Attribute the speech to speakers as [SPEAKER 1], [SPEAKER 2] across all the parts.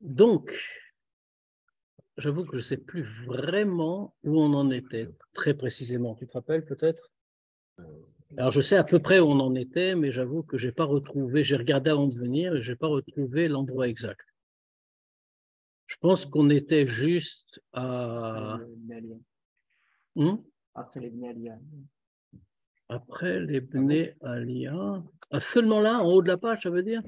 [SPEAKER 1] Donc, j'avoue que je ne sais plus vraiment où on en était, très précisément. Tu te rappelles peut-être? Alors, je sais à peu près où on en était, mais j'avoue que je n'ai pas retrouvé, j'ai regardé avant de venir et je n'ai pas retrouvé l'endroit exact. Je pense qu'on était juste à...
[SPEAKER 2] Après les Bnei Aliyah.
[SPEAKER 1] Après les Bnei Aliyah. Ah, seulement là, en haut de la page, ça veut dire?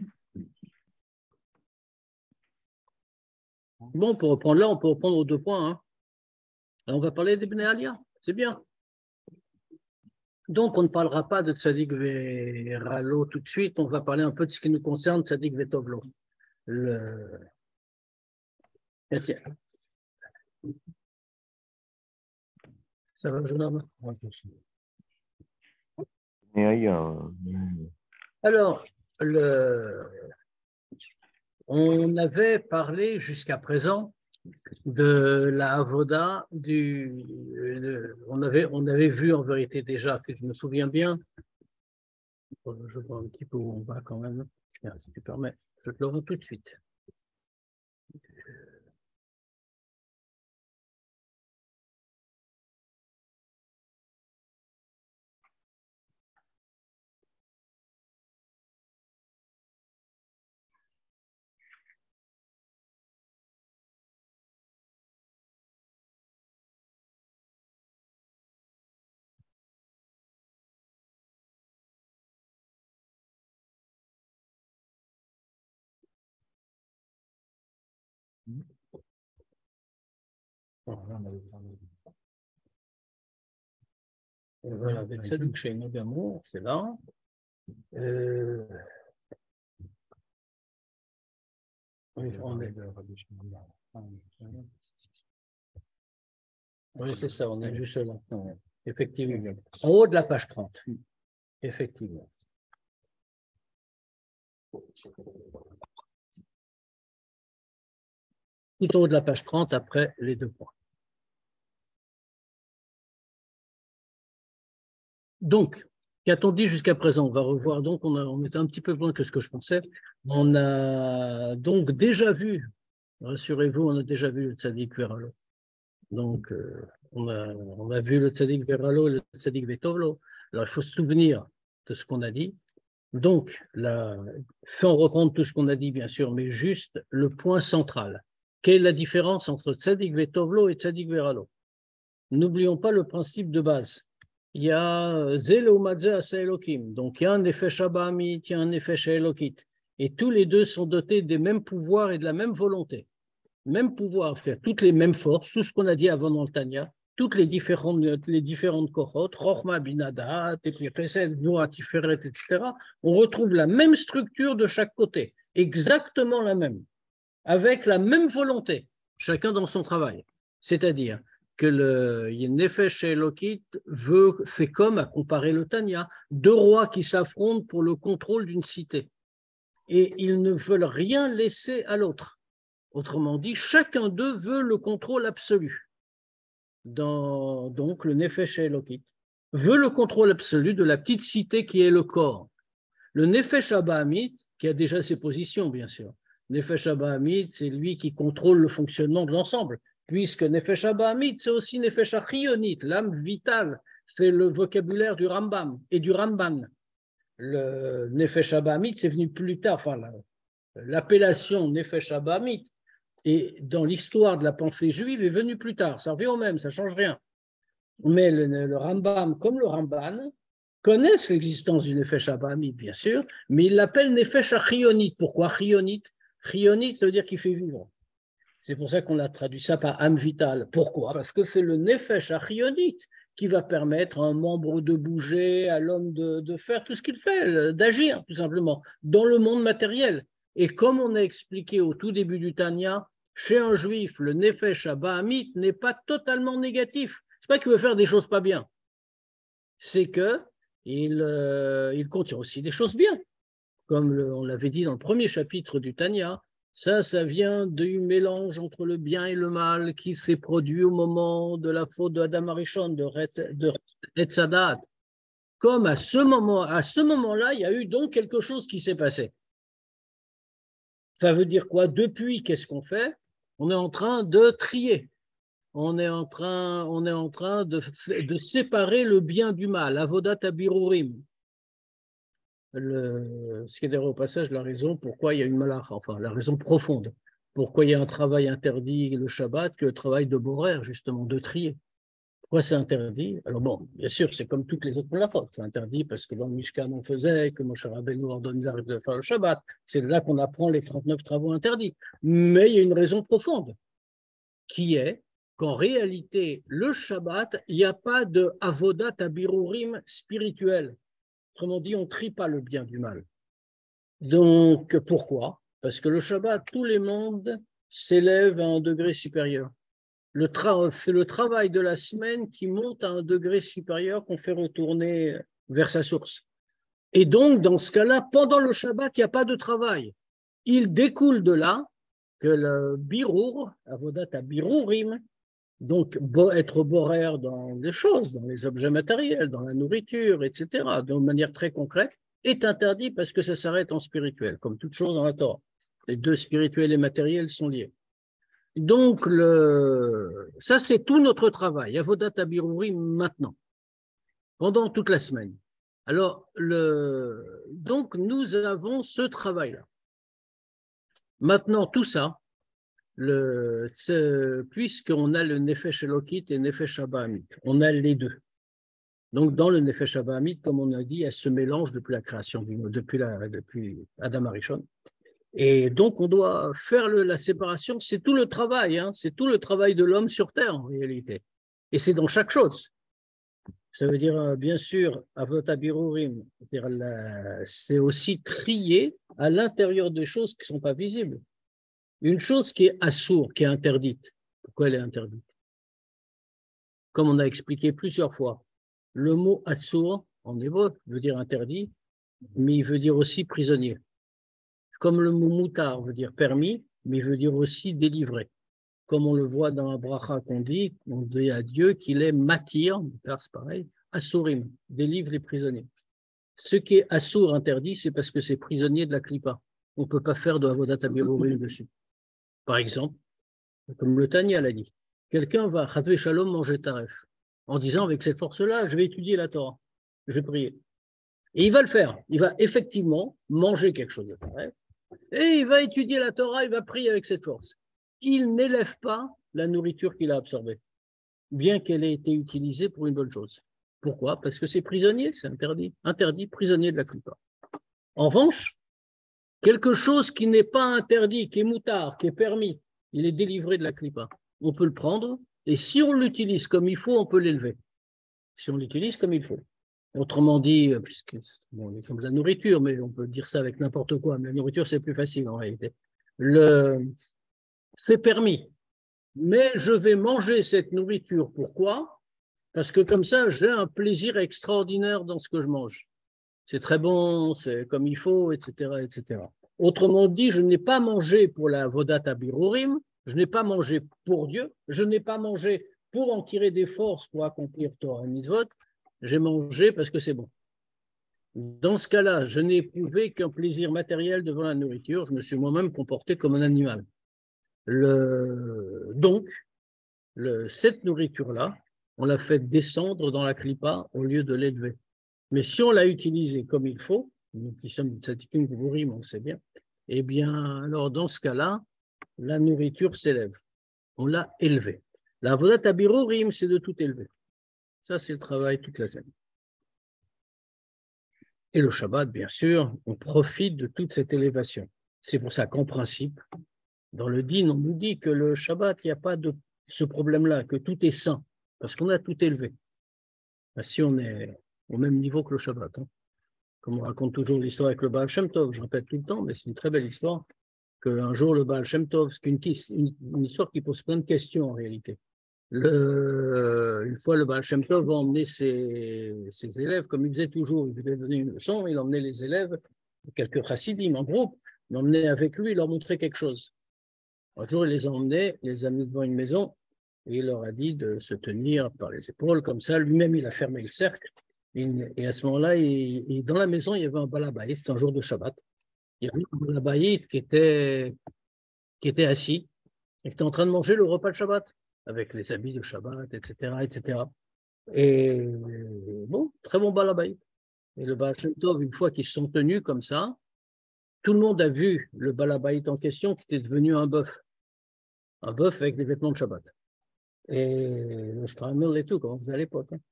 [SPEAKER 1] Bon, on peut reprendre là, on peut reprendre aux 2 points. Hein. Alors, on va parler des Bnei Aliyah, c'est bien. Donc, on ne parlera pas de Tzadik Veralo tout de suite, on va parler un peu de ce qui nous concerne, Tzadik Vetovlo. Ça va, jeune homme? Alors, on avait parlé jusqu'à présent de la avoda on avait vu en vérité déjà, si je me souviens bien, je vois un petit peu où on va quand même. Tiens, si tu permets, je te le rends tout de suite. Voilà, avec Tzadik Sheino Gamour, c'est là. Oui, c'est ça, on est juste là. Effectivement. En haut de la page 30. Effectivement. Tout en haut de la page 30, après les 2 points. Donc, qu'a-t-on dit jusqu'à présent? On va revoir, donc on était un petit peu loin que ce que je pensais. On a donc déjà vu, rassurez-vous, on a déjà vu le Tzadik Veralo. Donc, on a vu le Tzadik Veralo et le Tzadik Vetovlo. Alors, il faut se souvenir de ce qu'on a dit. Donc, sans reprendre tout ce qu'on a dit, bien sûr, mais juste le point central. Quelle est la différence entre Tzadik Vetovlo et Tzadik Veralo? N'oublions pas le principe de base. Il y a Zel Umadze Asa Elokim. Donc, il y a un effet Shabamit, il y a un effet Elokit. Et tous les deux sont dotés des mêmes pouvoirs et de la même volonté. Même pouvoir faire toutes les mêmes forces, tout ce qu'on a dit avant dans le Tanya, toutes les différentes kohot, Rochma, Binada, Chesed, Gvura, Tiferet, etc. On retrouve la même structure de chaque côté, exactement la même, avec la même volonté, chacun dans son travail. C'est-à-dire que le Nefesh Elokit c'est comme, à comparer le Tanya, 2 rois qui s'affrontent pour le contrôle d'une cité. Et ils ne veulent rien laisser à l'autre. Autrement dit, chacun d'eux veut le contrôle absolu. Donc, le Nefesh Elokit veut le contrôle absolu de la petite cité qui est le corps. Le Nefesh Abahamit, qui a déjà ses positions, bien sûr. Nefesh Abahamit, c'est lui qui contrôle le fonctionnement de l'ensemble, puisque Nefesh Abahamit, c'est aussi Nefesh Achionit, l'âme vitale, c'est le vocabulaire du Rambam et du Ramban. Le Nefesh Abahamit, c'est venu plus tard, enfin, l'appellation Nefesh Abahamit, et dans l'histoire de la pensée juive, est venue plus tard. Ça revient au même, ça ne change rien. Mais le Rambam, comme le Ramban, connaissent l'existence du Nefesh Abahamit, bien sûr, mais ils l'appellent Nefesh Achionit. Pourquoi Achionit? Achionit, ça veut dire qu'il fait vivre. C'est pour ça qu'on a traduit ça par âme vitale. Pourquoi? Parce que c'est le Nefesh Achionit qui va permettre à un membre de bouger, à l'homme de faire tout ce qu'il fait, d'agir, tout simplement, dans le monde matériel. Et comme on a expliqué au tout début du Tanya, chez un juif, le Nefesh Abahamit n'est pas totalement négatif. C'est pas qu'il veut faire des choses pas bien. C'est qu'il contient aussi des choses bien. Comme on l'avait dit dans le premier chapitre du Tanya, ça vient du mélange entre le bien et le mal qui s'est produit au moment de la faute de Adam Arishon, de Etzadat. Comme à ce moment-là, il y a eu donc quelque chose qui s'est passé. Ça veut dire quoi? Depuis, qu'est-ce qu'on fait? On est en train de trier. On est en train de séparer le bien du mal. Avodat abirurim. Ce qui est d'ailleurs au passage la raison pourquoi il y a une malacha, enfin la raison profonde. Pourquoi il y a un travail interdit le Shabbat que le travail de borer, justement, de trier. Pourquoi c'est interdit? Alors bon, bien sûr, c'est comme toutes les autres malachot. C'est interdit parce que dans le Mishkan, on faisait, que Moshe Rabbeinu ordonne de faire le Shabbat. C'est là qu'on apprend les 39 travaux interdits. Mais il y a une raison profonde, qui est qu'en réalité, le Shabbat, il n'y a pas de avodat abirurim spirituel. Autrement dit, on ne trie pas le bien du mal. Donc, pourquoi? Parce que le Shabbat, tous les mondes s'élèvent à un degré supérieur. C'est le travail de la semaine qui monte à un degré supérieur qu'on fait retourner vers sa source. Et donc, dans ce cas-là, pendant le Shabbat, il n'y a pas de travail. Il découle de là que le birur, avodat abirurim, donc être borer dans des choses, dans les objets matériels, dans la nourriture, etc., de manière très concrète, est interdit parce que ça s'arrête en spirituel, comme toute chose dans la Torah. Les deux spirituels et matériels sont liés. Donc, ça, c'est tout notre travail, avodat abirurim maintenant, pendant toute la semaine. Alors, donc, nous avons ce travail-là. Maintenant, tout ça, puisqu'on a le Nefesh Elokit et Nefesh Abahamit, on a les deux. Donc, dans le Nefesh Abahamit, comme on a dit, il y a ce mélange depuis la création, depuis Adam Arishon. Et donc, on doit faire la séparation. C'est tout le travail, hein, c'est tout le travail de l'homme sur Terre, en réalité. Et c'est dans chaque chose. Ça veut dire, bien sûr, Avot Abirurim, c'est aussi trier à l'intérieur des choses qui ne sont pas visibles. Une chose qui est assour, qui est interdite. Pourquoi elle est interdite? Comme on a expliqué plusieurs fois, le mot assour, en hébreu, veut dire interdit, mais il veut dire aussi prisonnier. Comme le mot moutar veut dire permis, mais il veut dire aussi délivré. Comme on le voit dans la bracha on dit à Dieu qu'il est matir, c'est pareil, assourim, délivre les prisonniers. Ce qui est assour, interdit, c'est parce que c'est prisonnier de la klipa. On ne peut pas faire de avodat abirurim dessus. Par exemple, comme le Tanya l'a dit, quelqu'un va, chazvé shalom, manger taref, en disant avec cette force-là, je vais étudier la Torah, je vais prier. Et il va le faire, il va effectivement manger quelque chose de taref, et il va étudier la Torah, il va prier avec cette force. Il n'élève pas la nourriture qu'il a absorbée, bien qu'elle ait été utilisée pour une bonne chose. Pourquoi? Parce que c'est prisonnier, c'est interdit. Interdit, prisonnier de la klipa. En revanche, quelque chose qui n'est pas interdit, qui est moutard, qui est permis, il est délivré de la klipa. On peut le prendre, et si on l'utilise comme il faut, on peut l'élever. Si on l'utilise comme il faut. Autrement dit, puisque bon, c'est comme la nourriture, mais on peut dire ça avec n'importe quoi, mais la nourriture, c'est plus facile en réalité. C'est permis, mais je vais manger cette nourriture. Pourquoi? Parce que comme ça, j'ai un plaisir extraordinaire dans ce que je mange. C'est très bon, c'est comme il faut, etc., etc. Autrement dit, je n'ai pas mangé pour la vodat abirurim, je n'ai pas mangé pour Dieu, je n'ai pas mangé pour en tirer des forces pour accomplir Torah et Mitzvot, j'ai mangé parce que c'est bon. Dans ce cas-là, je n'ai éprouvé qu'un plaisir matériel devant la nourriture, je me suis moi-même comporté comme un animal. Donc, cette nourriture-là, on l'a fait descendre dans la klipa au lieu de l'élever. Mais si on l'a utilisée comme il faut, nous qui sommes des tzadikim gvurim, on sait bien, eh bien, alors dans ce cas-là, la nourriture s'élève. On l'a élevée. La avodat abirurim, c'est de tout élever. Ça, c'est le travail toute la semaine. Et le Shabbat, bien sûr, on profite de toute cette élévation. C'est pour ça qu'en principe, dans le Din, on nous dit que le Shabbat, il n'y a pas de ce problème-là, que tout est saint, parce qu'on a tout élevé. Si on est au même niveau que le Shabbat, hein. Comme on raconte toujours l'histoire avec le Baal Shem Tov, je répète tout le temps, mais c'est une très belle histoire, qu'un jour le Baal Shem Tov, c'est une histoire qui pose plein de questions en réalité. Une fois, le Baal Shem Tov va emmener ses élèves, comme il faisait toujours, il voulait donner une leçon, il emmenait les élèves, quelques chassidim en groupe, il emmenait avec lui, il leur montrait quelque chose. Un jour, il les a emmenés, il les a mis devant une maison, et il leur a dit de se tenir par les épaules, comme ça. Lui-même, il a fermé le cercle. Et à ce moment-là, dans la maison, il y avait un balabay, c'était un jour de Shabbat. Il y avait un Balabaït qui était assis et qui était en train de manger le repas de Shabbat, avec les habits de Shabbat, etc., etc. Et bon, très bon Balabaït. Et le Baal Shem Tov, une fois qu'ils se sont tenus comme ça, tout le monde a vu le Balabaït en question qui était devenu un bœuf avec des vêtements de Shabbat. Et le Stramel et tout, comme on faisait à l'époque. Hein.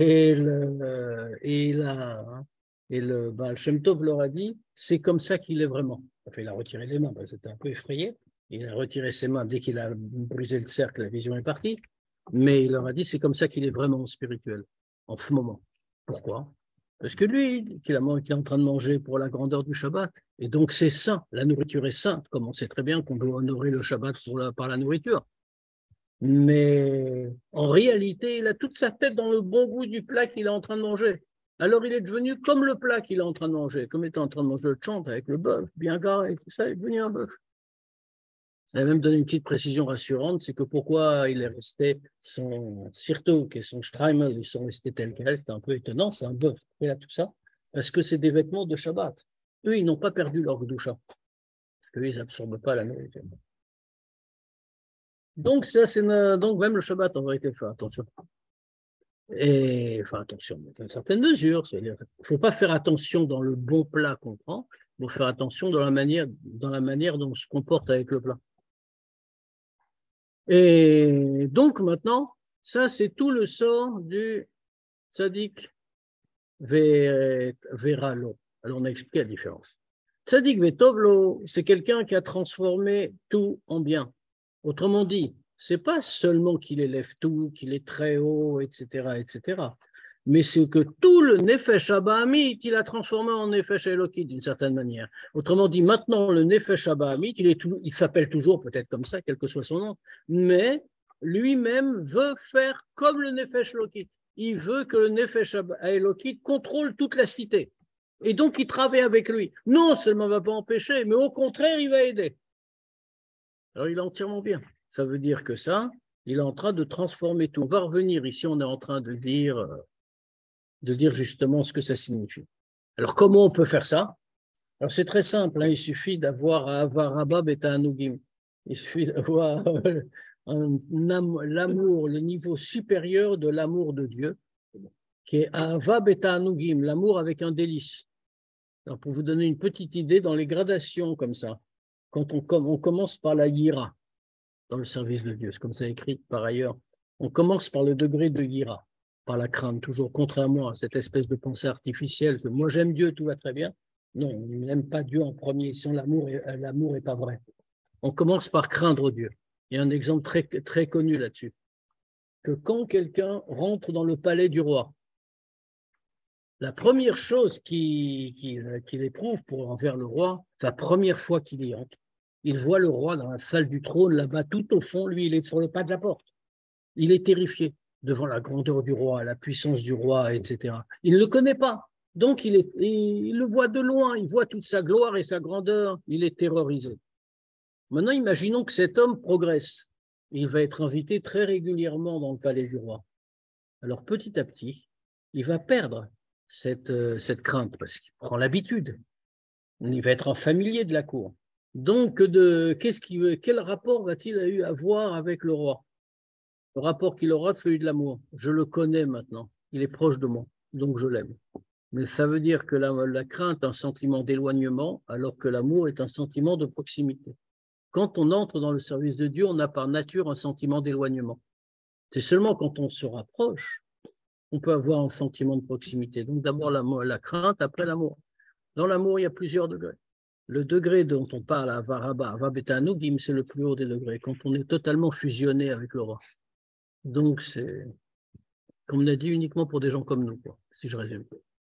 [SPEAKER 1] Et le Baal Shem Tov leur a dit, c'est comme ça qu'il est vraiment. Enfin, il a retiré les mains, parce que c'était un peu effrayé. Il a retiré ses mains dès qu'il a brisé le cercle, la vision est partie. Mais il leur a dit, c'est comme ça qu'il est vraiment spirituel, en ce moment. Pourquoi? Parce que lui, qu'il est en train de manger pour la grandeur du Shabbat, et donc c'est saint, la nourriture est sainte, comme on sait très bien qu'on doit honorer le Shabbat par la nourriture. Mais en réalité, il a toute sa tête dans le bon goût du plat qu'il est en train de manger. Alors il est devenu comme le plat qu'il est en train de manger, comme il était en train de manger le chant avec le bœuf, bien garé, et tout ça, il est devenu un bœuf. Il a même donné une petite précision rassurante, c'est que pourquoi il est resté, son sirtouk et son streimel, ils sont restés tels quels, c'est un peu étonnant, c'est un bœuf, et là tout ça, parce que c'est des vêtements de Shabbat. Eux, ils n'ont pas perdu leur gdoucha, parce qu'eux, ils n'absorbent pas la nourriture. Donc, donc même le Shabbat, en vérité, il faut faire attention. Et enfin, attention, dans une certaine mesure. Il ne faut pas faire attention dans le bon plat qu'on prend, il faut faire attention dans la manière dont on se comporte avec le plat. Et donc maintenant, ça c'est tout le sort du tzaddik veralo. Alors on a expliqué la différence. Tzaddik vetovlo, c'est quelqu'un qui a transformé tout en bien. Autrement dit, c'est pas seulement qu'il élève tout, qu'il est très haut, etc., etc., mais c'est que tout le Nefesh Abahamit, il a transformé en Nefesh Elokit d'une certaine manière. Autrement dit, maintenant, le Nefesh Abahamit, il s'appelle toujours peut-être comme ça, quel que soit son nom, mais lui-même veut faire comme le Nefesh Elokit. Il veut que le Nefesh Elokit contrôle toute la cité. Et donc, il travaille avec lui. Non seulement il ne va pas empêcher, mais au contraire, il va aider. Alors, il est entièrement bien. Ça veut dire que ça, il est en train de transformer tout. On va revenir ici, on est en train de dire justement ce que ça signifie. Alors, comment on peut faire ça? Alors, c'est très simple, hein, il suffit d'avoir Avaraba Beta Anugim. Il suffit d'avoir l'amour, le niveau supérieur de l'amour de Dieu, qui est Ava Beta Anugim, l'amour avec un délice. Alors, pour vous donner une petite idée, dans les gradations comme ça, quand on commence par la Yira, dans le service de Dieu, c'est comme ça écrit par ailleurs, on commence par le degré de Yira, par la crainte, toujours contrairement à cette espèce de pensée artificielle que moi j'aime Dieu, tout va très bien. Non, on n'aime pas Dieu en premier, sinon l'amour n'est pas vrai. On commence par craindre Dieu. Il y a un exemple très, très connu là-dessus, que quand quelqu'un rentre dans le palais du roi, la première chose qu'il éprouve envers le roi, la première fois qu'il y entre, il voit le roi dans la salle du trône, là-bas, tout au fond, lui, il est sur le pas de la porte. Il est terrifié devant la grandeur du roi, la puissance du roi, etc. Il ne le connaît pas. Donc, il le voit de loin, il voit toute sa gloire et sa grandeur, il est terrorisé. Maintenant, imaginons que cet homme progresse. Il va être invité très régulièrement dans le palais du roi. Alors, petit à petit, il va perdre cette crainte parce qu'il prend l'habitude. Il va être un familier de la cour. Donc, quel rapport va-t-il avoir avec le roi? Le rapport qu'il aura, c'est celui de l'amour. Je le connais maintenant. Il est proche de moi, donc je l'aime. Mais ça veut dire que la crainte est un sentiment d'éloignement, alors que l'amour est un sentiment de proximité. Quand on entre dans le service de Dieu, on a par nature un sentiment d'éloignement. C'est seulement quand on se rapproche, on peut avoir un sentiment de proximité. Donc d'abord la crainte, après l'amour. Dans l'amour, il y a plusieurs degrés. Le degré dont on parle à Varaba, Avabetanugim, c'est le plus haut des degrés, quand on est totalement fusionné avec le roi. Donc c'est, comme on a dit, uniquement pour des gens comme nous, quoi, si je résume.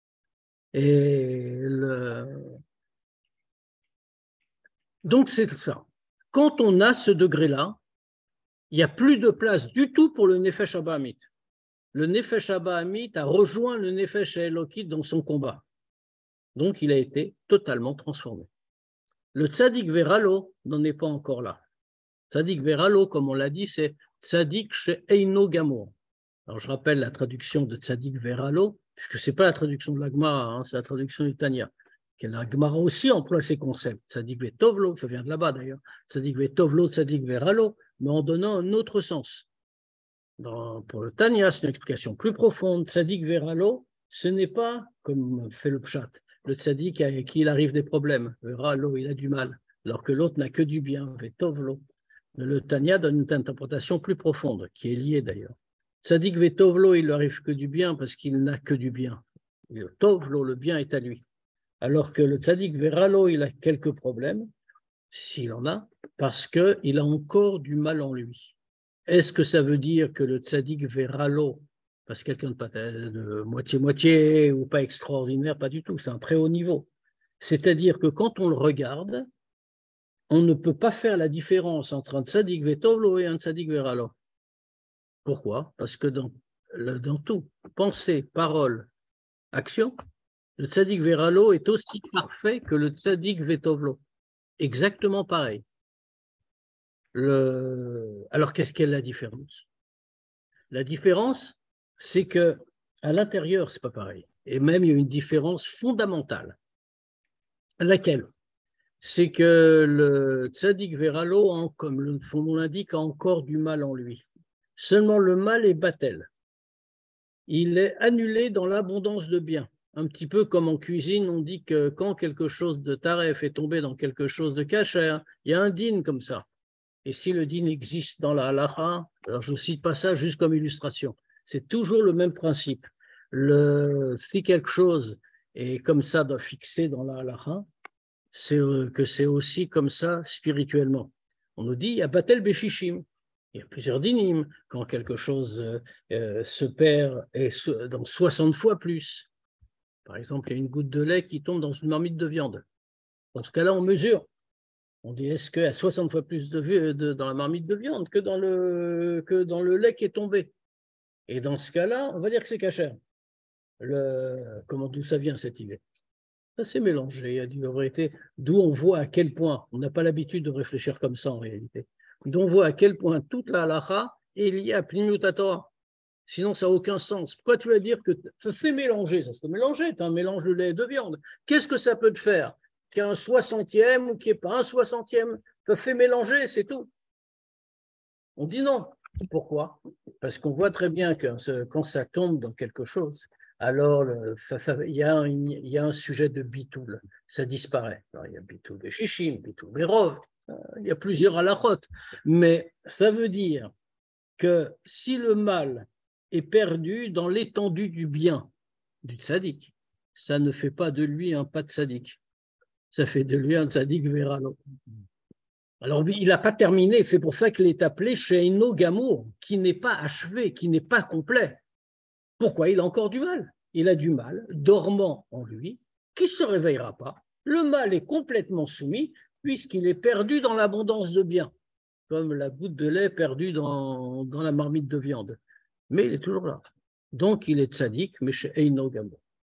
[SPEAKER 1] Donc c'est ça. Quand on a ce degré-là, il n'y a plus de place du tout pour le Nefesh Abahamit. Le Nefesh Abahamit a rejoint le Nefesh Elokit dans son combat. Donc il a été totalement transformé. Le Tzadik Veralo n'en est pas encore là. Tzadik Veralo, comme on l'a dit, c'est Tzadik chez Eino Gamour. Alors je rappelle la traduction de Tzadik Veralo, puisque ce n'est pas la traduction de l'Agma, hein, c'est la traduction du Tanya. la Gemara aussi emploie ces concepts. Tzadik vetovlo, ça vient de là-bas d'ailleurs. Tzadik vetovlo, tzadik veralo, mais en donnant un autre sens. Pour le Tanya, c'est une explication plus profonde. Tzadik veralo, ce n'est pas, comme fait le pshat, le tzadik à qui il arrive des problèmes. Veralo, il a du mal, alors que l'autre n'a que du bien. Vetovlo. Le Tanya donne une interprétation plus profonde, qui est liée d'ailleurs. Tzadik vetovlo, il lui arrive que du bien parce qu'il n'a que du bien. Tovlo, le bien est à lui. Alors que le tzadik veralo, il a quelques problèmes, s'il en a, parce qu'il a encore du mal en lui. Est-ce que ça veut dire que le tzadik veralo, parce que quelqu'un de moitié-moitié ou pas extraordinaire, pas du tout, c'est un très haut niveau. C'est-à-dire que quand on le regarde, on ne peut pas faire la différence entre un tzadik vetovlo et un tzadik veralo. Pourquoi? Parce que dans tout, pensée, parole, action, le tzadik veralo est aussi parfait que le tzadik vetovlo. Exactement pareil. Alors, qu'est-ce qu'est la différence? La différence, c'est que à l'intérieur, c'est pas pareil. Et même, il y a une différence fondamentale. Laquelle? C'est que le tzadik veralo, comme son nom l'indique, a encore du mal en lui. Seulement le mal est batel. Il est annulé dans l'abondance de biens. Un petit peu comme en cuisine, on dit que quand quelque chose de taref est tombé dans quelque chose de kasher, il y a un din comme ça. Et si le din existe dans la halacha, alors je ne cite pas ça juste comme illustration, c'est toujours le même principe. Si quelque chose est comme ça fixé dans la halacha, c'est que c'est aussi comme ça spirituellement. On nous dit, il y a batel beshishim. Il y a plusieurs dinim. Quand quelque chose se perd et dans 60 fois plus. Par exemple, il y a une goutte de lait qui tombe dans une marmite de viande. Dans ce cas-là, on mesure. On dit, est-ce qu'il y a 60 fois plus dans la marmite de viande que dans le lait qui est tombé? Et dans ce cas-là, on va dire que c'est cachère. D'où ça vient cette idée? Ça s'est mélangé, il y a du vérité, d'où on voit à quel point, on n'a pas l'habitude de réfléchir comme ça en réalité, d'où on voit à quel point toute la halacha est liée à Pnimiut Torah. Sinon, ça n'a aucun sens. Pourquoi tu vas dire que ça fait mélanger? Ça s'est mélangé, tu as un mélange de lait et de viande. Qu'est-ce que ça peut te faire? Qu'il y ait un 60e ou qu'il n'y ait pas un 60e? Ça fait mélanger, c'est tout. On dit non. Pourquoi? Parce qu'on voit très bien que quand ça tombe dans quelque chose, alors il y a un sujet de bitoul, ça disparaît. Alors, il y a bitoul de shishim, bitoul de rov, il y a plusieurs halachot, mais ça veut dire que si le mal est perdu dans l'étendue du bien du tzaddik, ça ne fait pas de lui un pas de tzaddik, ça fait de lui un tzaddik veralo. Alors, il n'a pas terminé, c'est pour ça qu'il est appelé Sheino Gamour, qui n'est pas achevé, qui n'est pas complet. Pourquoi? Il a encore du mal. Il a du mal, dormant en lui, qui ne se réveillera pas. Le mal est complètement soumis, puisqu'il est perdu dans l'abondance de biens, comme la goutte de lait perdue dans la marmite de viande. Mais il est toujours là. Donc, il est tzaddik, mais Sheino Gamour.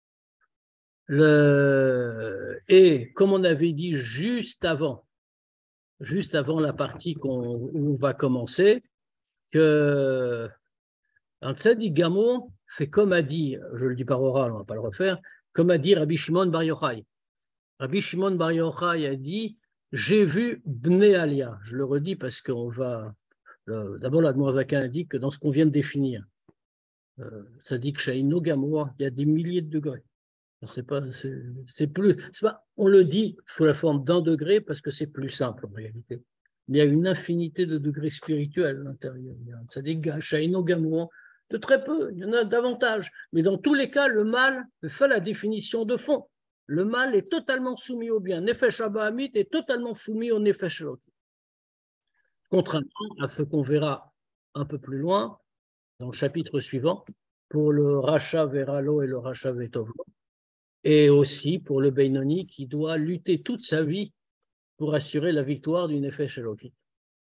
[SPEAKER 1] Et comme on avait dit juste avant la partie où on va commencer, que un tzaddik gamour, c'est comme a dit, je le dis par oral, on ne va pas le refaire, comme a dit Rabbi Shimon Bar Yochai. Rabbi Shimon Bar Yochai a dit, j'ai vu Bnei Alia. Je le redis parce qu'on va... D'abord, l'Admorazakan a dit que dans ce qu'on vient de définir, tzaddik sheino gamour, il y a des milliers de degrés. On le dit sous la forme d'un degré parce que c'est plus simple en réalité. Il y a une infinité de degrés spirituels à l'intérieur. Ça dégage, Shaino Gamour, de très peu, il y en a davantage. Mais dans tous les cas, le mal fait la définition de fond. Le mal est totalement soumis au bien. Nefesh Abahamit est totalement soumis au Nefesh Elokit. Contrairement à ce qu'on verra un peu plus loin, dans le chapitre suivant, pour le Racha Veralo et le Racha Vetovlo, et aussi pour le Beinoni qui doit lutter toute sa vie pour assurer la victoire du Nefesh Elokit.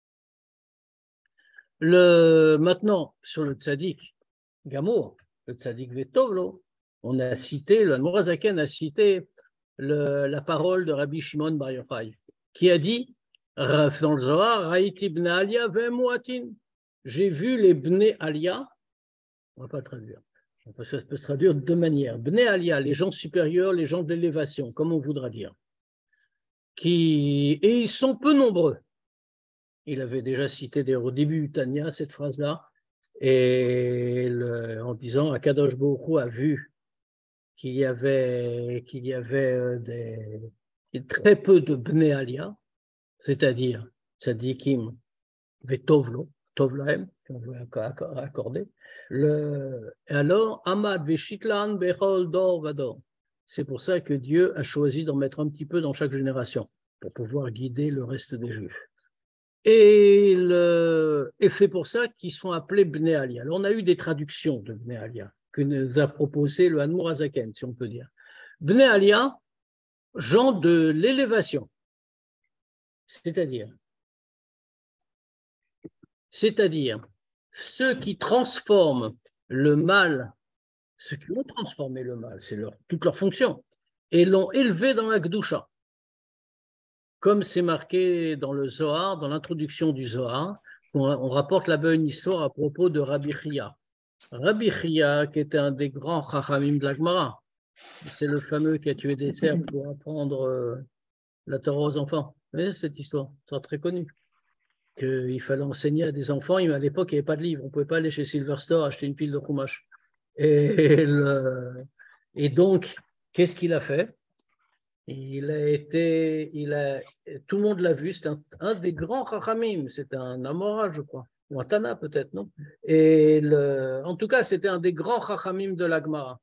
[SPEAKER 1] Maintenant, sur le tzaddik Gamour, le tzaddik Vetovlo, on a cité, le Morazaken a cité la parole de Rabbi Shimon Bar Yochai, qui a dit, dans le Zohar, Raïti Bnei Alia ve'Muatin. J'ai vu les Bnei Alia, on ne va pas traduire, Ça peut se traduire de deux manières. Bnei Alia, les gens supérieurs, les gens d'élévation, comme on voudra dire. Et ils sont peu nombreux. Il avait déjà cité au début Tania cette phrase-là, en disant Akadosh Baruch Hu a vu qu'il y avait très peu de Bnei Alia, c'est-à-dire Tzadikim Vetovlo, Tovlaem, on veut accorder. Alors, Amad Veshitlan Bechol Dor Vador. C'est pour ça que Dieu a choisi d'en mettre un petit peu dans chaque génération pour pouvoir guider le reste des Juifs. Et c'est pour ça qu'ils sont appelés Bnei Alia. Alors, on a eu des traductions de Bnei Alia que nous a proposé le Hanmour Azaken, si on peut dire. Bnei Alia, gens de l'élévation, c'est-à-dire ceux qui transforment le mal, ceux qui ont transformé le mal, c'est toute leur fonction, et l'ont élevé dans la Gdusha. Comme c'est marqué dans le Zohar, dans l'introduction du Zohar, on rapporte là-bas une histoire à propos de Rabbi Chia. Rabbi Chia, qui était un des grands Chachamim de la Gemara, c'est le fameux qui a tué des cerfs pour apprendre la Torah aux enfants. Vous voyez cette histoire, c'est très connue. Qu'il fallait enseigner à des enfants, mais à l'époque, il n'y avait pas de livre. On ne pouvait pas aller chez Silverstore acheter une pile de Chumash. Et donc, qu'est-ce qu'il a fait? Tout le monde l'a vu, c'est un des grands Chachamim, c'est un Amora, je crois, ou un Tana peut-être, non? En tout cas, c'était un des grands Chachamim de la Gemara.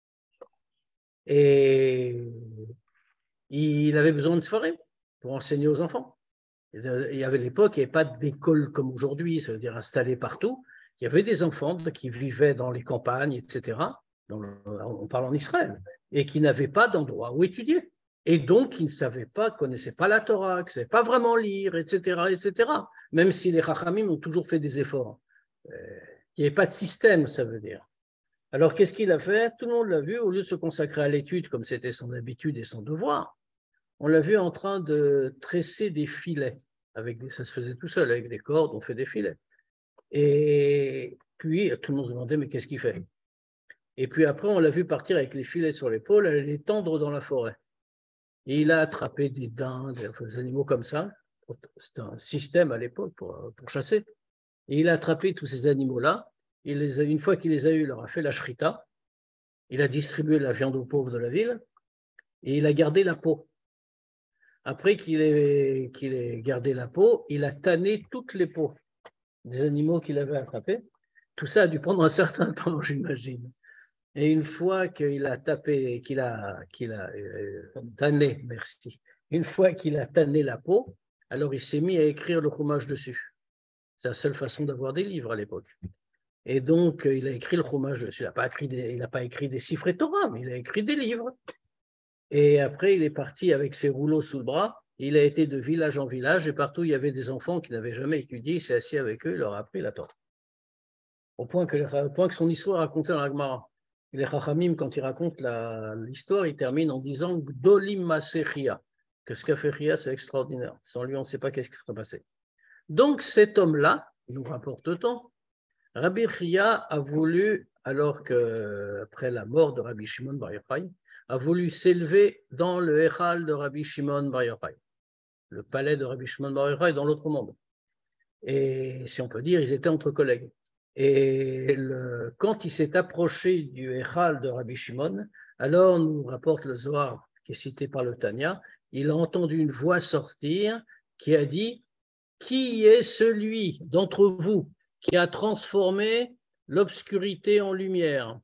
[SPEAKER 1] Et il avait besoin de Sfarim pour enseigner aux enfants. Il y avait l'époque, il n'y avait pas d'école comme aujourd'hui, ça veut dire installée partout. Il y avait des enfants qui vivaient dans les campagnes, etc., on parle en Israël, et qui n'avaient pas d'endroit où étudier. Et donc, qui ne savaient pas, connaissaient pas la Torah, qui ne savaient pas vraiment lire, etc., etc. Même si les Chachamim ont toujours fait des efforts. Il n'y avait pas de système, ça veut dire. Alors, qu'est-ce qu'il a fait? Tout le monde l'a vu, au lieu de se consacrer à l'étude, comme c'était son habitude et son devoir, on l'a vu en train de tresser des filets. Ça se faisait tout seul, avec des cordes, on fait des filets. Et puis, tout le monde se demandait, mais qu'est-ce qu'il fait? Et puis après, on l'a vu partir avec les filets sur l'épaule, aller les tendre dans la forêt. Et il a attrapé des dindes, des animaux comme ça. C'était un système à l'époque pour chasser. Et il a attrapé tous ces animaux-là. Une fois qu'il les a eus, il leur a fait la shrita. Il a distribué la viande aux pauvres de la ville. Et il a gardé la peau. Après qu'il ait gardé la peau, il a tanné toutes les peaux des animaux qu'il avait attrapés. Tout ça a dû prendre un certain temps, j'imagine. Et une fois qu'il a tanné, merci, une fois qu'il a tanné la peau, alors il s'est mis à écrire le chumash dessus. C'est la seule façon d'avoir des livres à l'époque. Et donc, il a écrit le chumash dessus. Il n'a pas écrit des Sifrei Torah, mais il a écrit des livres. Et après, il est parti avec ses rouleaux sous le bras. Il a été de village en village et partout, il y avait des enfants qui n'avaient jamais étudié. Il s'est assis avec eux, il leur a appris la Torah. Au point que son histoire est racontée dans la Gemara. Les Chachamim, quand ils racontent l'histoire, ils terminent en disant Gdolim Masechia, que ce qu'a fait Chia, c'est extraordinaire. Sans lui, on ne sait pas qu'est-ce qui serait passé. Donc, cet homme-là, il nous rapporte autant. Rabbi Chia a voulu, alors qu'après la mort de Rabbi Shimon Bar Yochai, a voulu s'élever dans le Echal de Rabbi Shimon Bar Yochai, le palais de Rabbi Shimon Bar Yochai dans l'autre monde. Et si on peut dire, ils étaient entre collègues. Et quand il s'est approché du Echal de Rabbi Shimon, alors nous rapporte le Zohar, qui est cité par le Tanya, il a entendu une voix sortir qui a dit « Qui est celui d'entre vous qui a transformé l'obscurité en lumière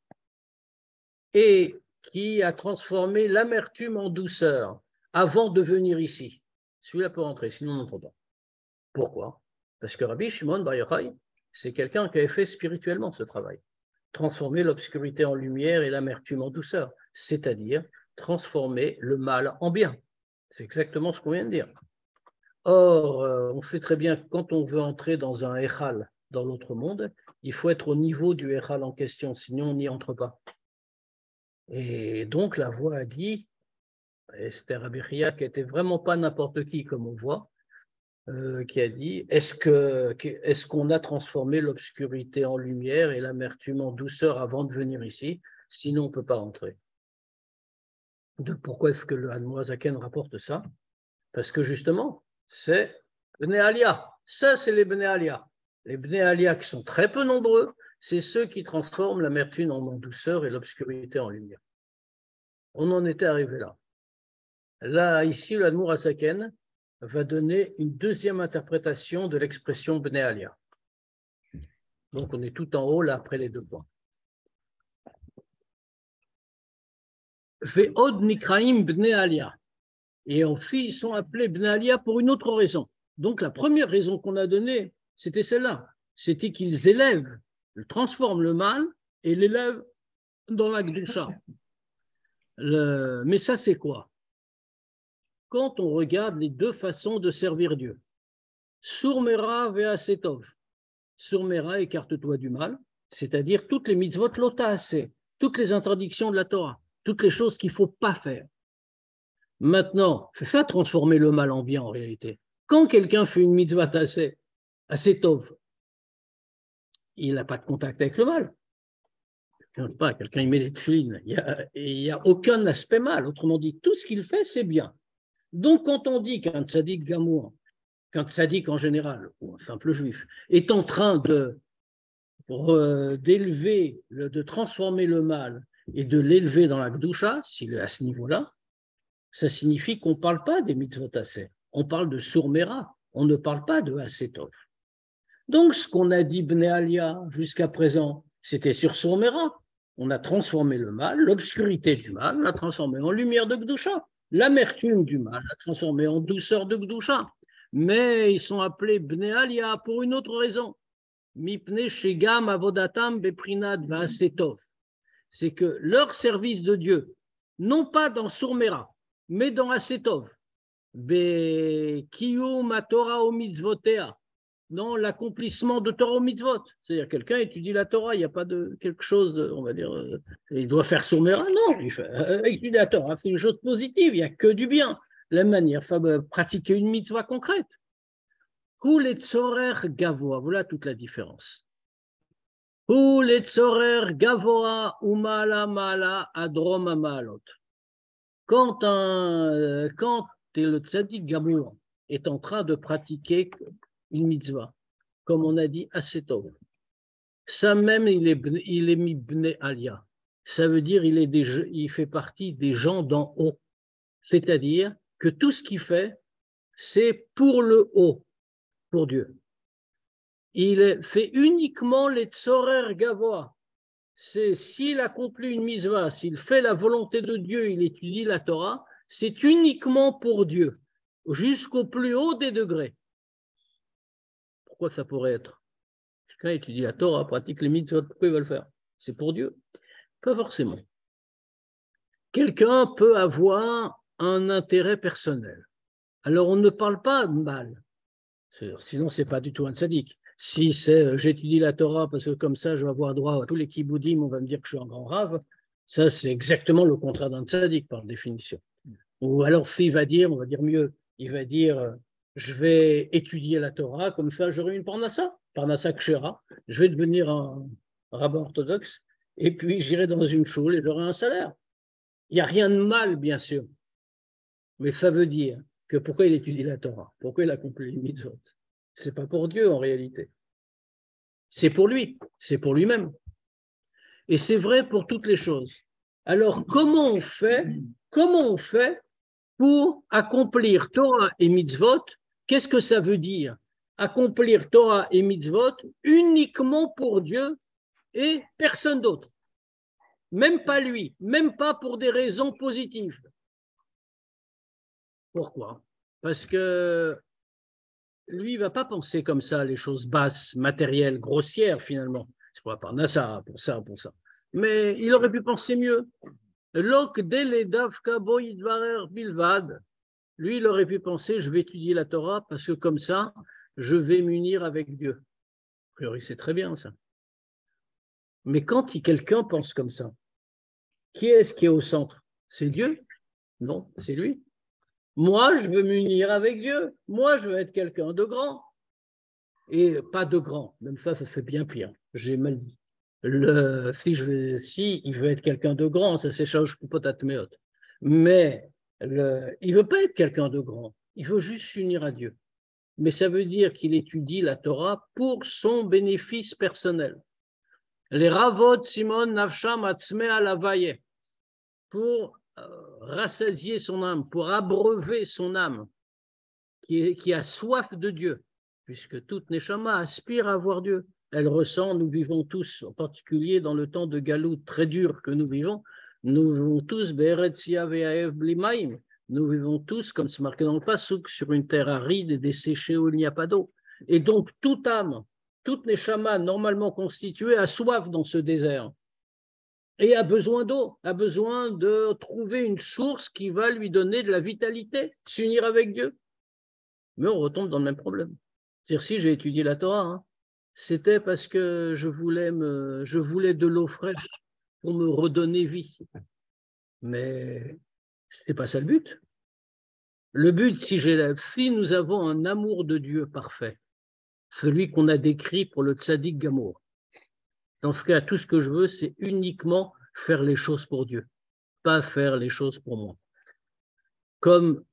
[SPEAKER 1] et qui a transformé l'amertume en douceur avant de venir ici ?» Celui-là peut rentrer, sinon on n'entre pas. Pourquoi? Parce que Rabbi Shimon Bar Yochai, c'est quelqu'un qui avait fait spirituellement ce travail. Transformer l'obscurité en lumière et l'amertume en douceur, c'est-à-dire transformer le mal en bien. C'est exactement ce qu'on vient de dire. Or, on sait très bien que quand on veut entrer dans un Echal, dans l'autre monde, il faut être au niveau du Echal en question, sinon on n'y entre pas. Et donc la voix a dit, Esther Rabbi Chia, qui n'était vraiment pas n'importe qui, comme on voit, qui a dit est-ce qu'on a transformé l'obscurité en lumière et l'amertume en douceur avant de venir ici? Sinon, on ne peut pas entrer. Pourquoi est-ce que le Hanmoazaken rapporte ça? Parce que justement, c'est Bnei Alia. Ça, c'est les Bnei Alia. Les Bnei Alia qui sont très peu nombreux, c'est ceux qui transforment l'amertume en douceur et l'obscurité en lumière. On en était arrivé là. Là, ici, le Hanmoazaken va donner une deuxième interprétation de l'expression Bnei Alia. Donc, on est tout en haut, là, après les deux points. Ve'od nikraim Bnei Alia. Et en fait, ils sont appelés Bnei Alia pour une autre raison. Donc, la première raison qu'on a donnée, c'était celle-là. C'était qu'ils élèvent, ils transforment le mal et l'élèvent dans la Gdusha. Mais ça, c'est quoi? Quand on regarde les deux façons de servir Dieu, Surmera ve'asetov. Surmera, écarte-toi du mal, c'est-à-dire toutes les mitzvot lota'aseh, toutes les interdictions de la Torah, toutes les choses qu'il ne faut pas faire. Maintenant, c'est ça transformer le mal en bien en réalité. Quand quelqu'un fait une mitzvah assez tov, il n'a pas de contact avec le mal. Quelqu'un il met les tefilines, il n'y a aucun aspect mal. Autrement dit, tout ce qu'il fait, c'est bien. Donc, quand on dit qu'un tzaddik gamour, qu'un tzaddik en général, ou un simple juif, est en train d'élever, de transformer le mal et de l'élever dans la Gdusha, s'il est à ce niveau-là, ça signifie qu'on ne parle pas des mitzvot aseh, on parle de surmera, on ne parle pas de asetov. Donc, ce qu'on a dit Bnei Alia jusqu'à présent, c'était sur surmera. On a transformé le mal, l'obscurité du mal, on l'a transformé en lumière de Gdusha. L'amertume du mal, on l'a transformé en douceur de Gdusha. Mais ils sont appelés Bnei Alia pour une autre raison. Mipnei shegam avodatam beprinat va'asetov. C'est que leur service de Dieu, non pas dans surmera, mais dans Asetov, Kiyum Torah o mitzvotea, dans l'accomplissement de Torah o mitzvot. C'est-à-dire, quelqu'un étudie la Torah, il n'y a pas de quelque chose, on va dire, il doit faire surmera. Non, il étudie la Torah, c'est une chose positive, il n'y a que du bien. La manière, pratiquer une mitzvah concrète. Kul etzorer gavoa, voilà toute la différence. Kul etzorer gavoa umala mala adrom amalot. Quand le tzaddik gamour est en train de pratiquer une mitzvah, comme on a dit, asetov, ça même, il est mis bnei alia. Ça veut dire il fait partie des gens d'en haut. C'est-à-dire que tout ce qu'il fait, c'est pour le haut, pour Dieu. Il fait uniquement les tzorer gavoa. C'est s'il accomplit une mitzvah, s'il fait la volonté de Dieu, il étudie la Torah, c'est uniquement pour Dieu, jusqu'au plus haut des degrés. Pourquoi ça pourrait être? Quelqu'un étudie la Torah, pratique les mitzvot, pourquoi il va le faire? C'est pour Dieu? Pas forcément. Quelqu'un peut avoir un intérêt personnel. Alors on ne parle pas de mal, sinon c'est pas du tout un tzaddik. Si c'est j'étudie la Torah parce que comme ça je vais avoir droit à tous les kiboudim, on va me dire que je suis un grand rave, ça c'est exactement le contraire d'un tzaddik par définition. Ou alors il va dire, on va dire mieux, il va dire je vais étudier la Torah, comme ça j'aurai une parnassa kshera, je vais devenir un rabbin orthodoxe et puis j'irai dans une choule et j'aurai un salaire. Il n'y a rien de mal bien sûr, mais ça veut dire que pourquoi il étudie la Torah, pourquoi il accomplit les mitzvot. C'est pas pour Dieu en réalité. C'est pour lui, c'est pour lui-même. Et c'est vrai pour toutes les choses. Alors, comment on fait pour accomplir Torah et mitzvot? Qu'est-ce que ça veut dire? Accomplir Torah et mitzvot uniquement pour Dieu et personne d'autre. Même pas lui, même pas pour des raisons positives. Pourquoi? Parce que lui, il ne va pas penser comme ça, les choses basses, matérielles, grossières finalement. C'est pour la parnassa, pour ça. Mais il aurait pu penser mieux. Lui, il aurait pu penser, je vais étudier la Torah parce que comme ça, je vais m'unir avec Dieu. A priori, c'est très bien ça. Mais quand quelqu'un pense comme ça, qui est-ce qui est au centre? C'est Dieu? Non, c'est lui. Moi, je veux m'unir avec Dieu. Moi, je veux être quelqu'un de grand. Et pas de grand. Même ça fait bien pire. J'ai mal dit. Si il veut être quelqu'un de grand, ça s'échange peut-être mieux. Mais il ne veut pas être quelqu'un de grand. Il veut juste s'unir à Dieu. Mais ça veut dire qu'il étudie la Torah pour son bénéfice personnel. Les Ravot Simon Nafsham Atzmea Lavaye, pour rassasier son âme, pour abreuver son âme, qui a soif de Dieu, puisque toute Neshama aspire à voir Dieu. Elle ressent, nous vivons tous, en particulier dans le temps de Galout très dur que nous vivons tous, nous vivons tous, comme c'est marqué dans le Passouk, sur une terre aride et desséchée où il n'y a pas d'eau. Et donc, toute âme, toute Neshama normalement constituée a soif dans ce désert et a besoin d'eau, a besoin de trouver une source qui va lui donner de la vitalité, s'unir avec Dieu. Mais on retombe dans le même problème. C'est-à-dire, si j'ai étudié la Torah, c'était parce que je voulais de l'eau fraîche pour me redonner vie. Mais ce n'était pas ça le but. Le but, si nous avons un amour de Dieu parfait, celui qu'on a décrit pour le tzaddik Gamour, dans ce cas, tout ce que je veux, c'est uniquement faire les choses pour Dieu, pas faire les choses pour moi. Comme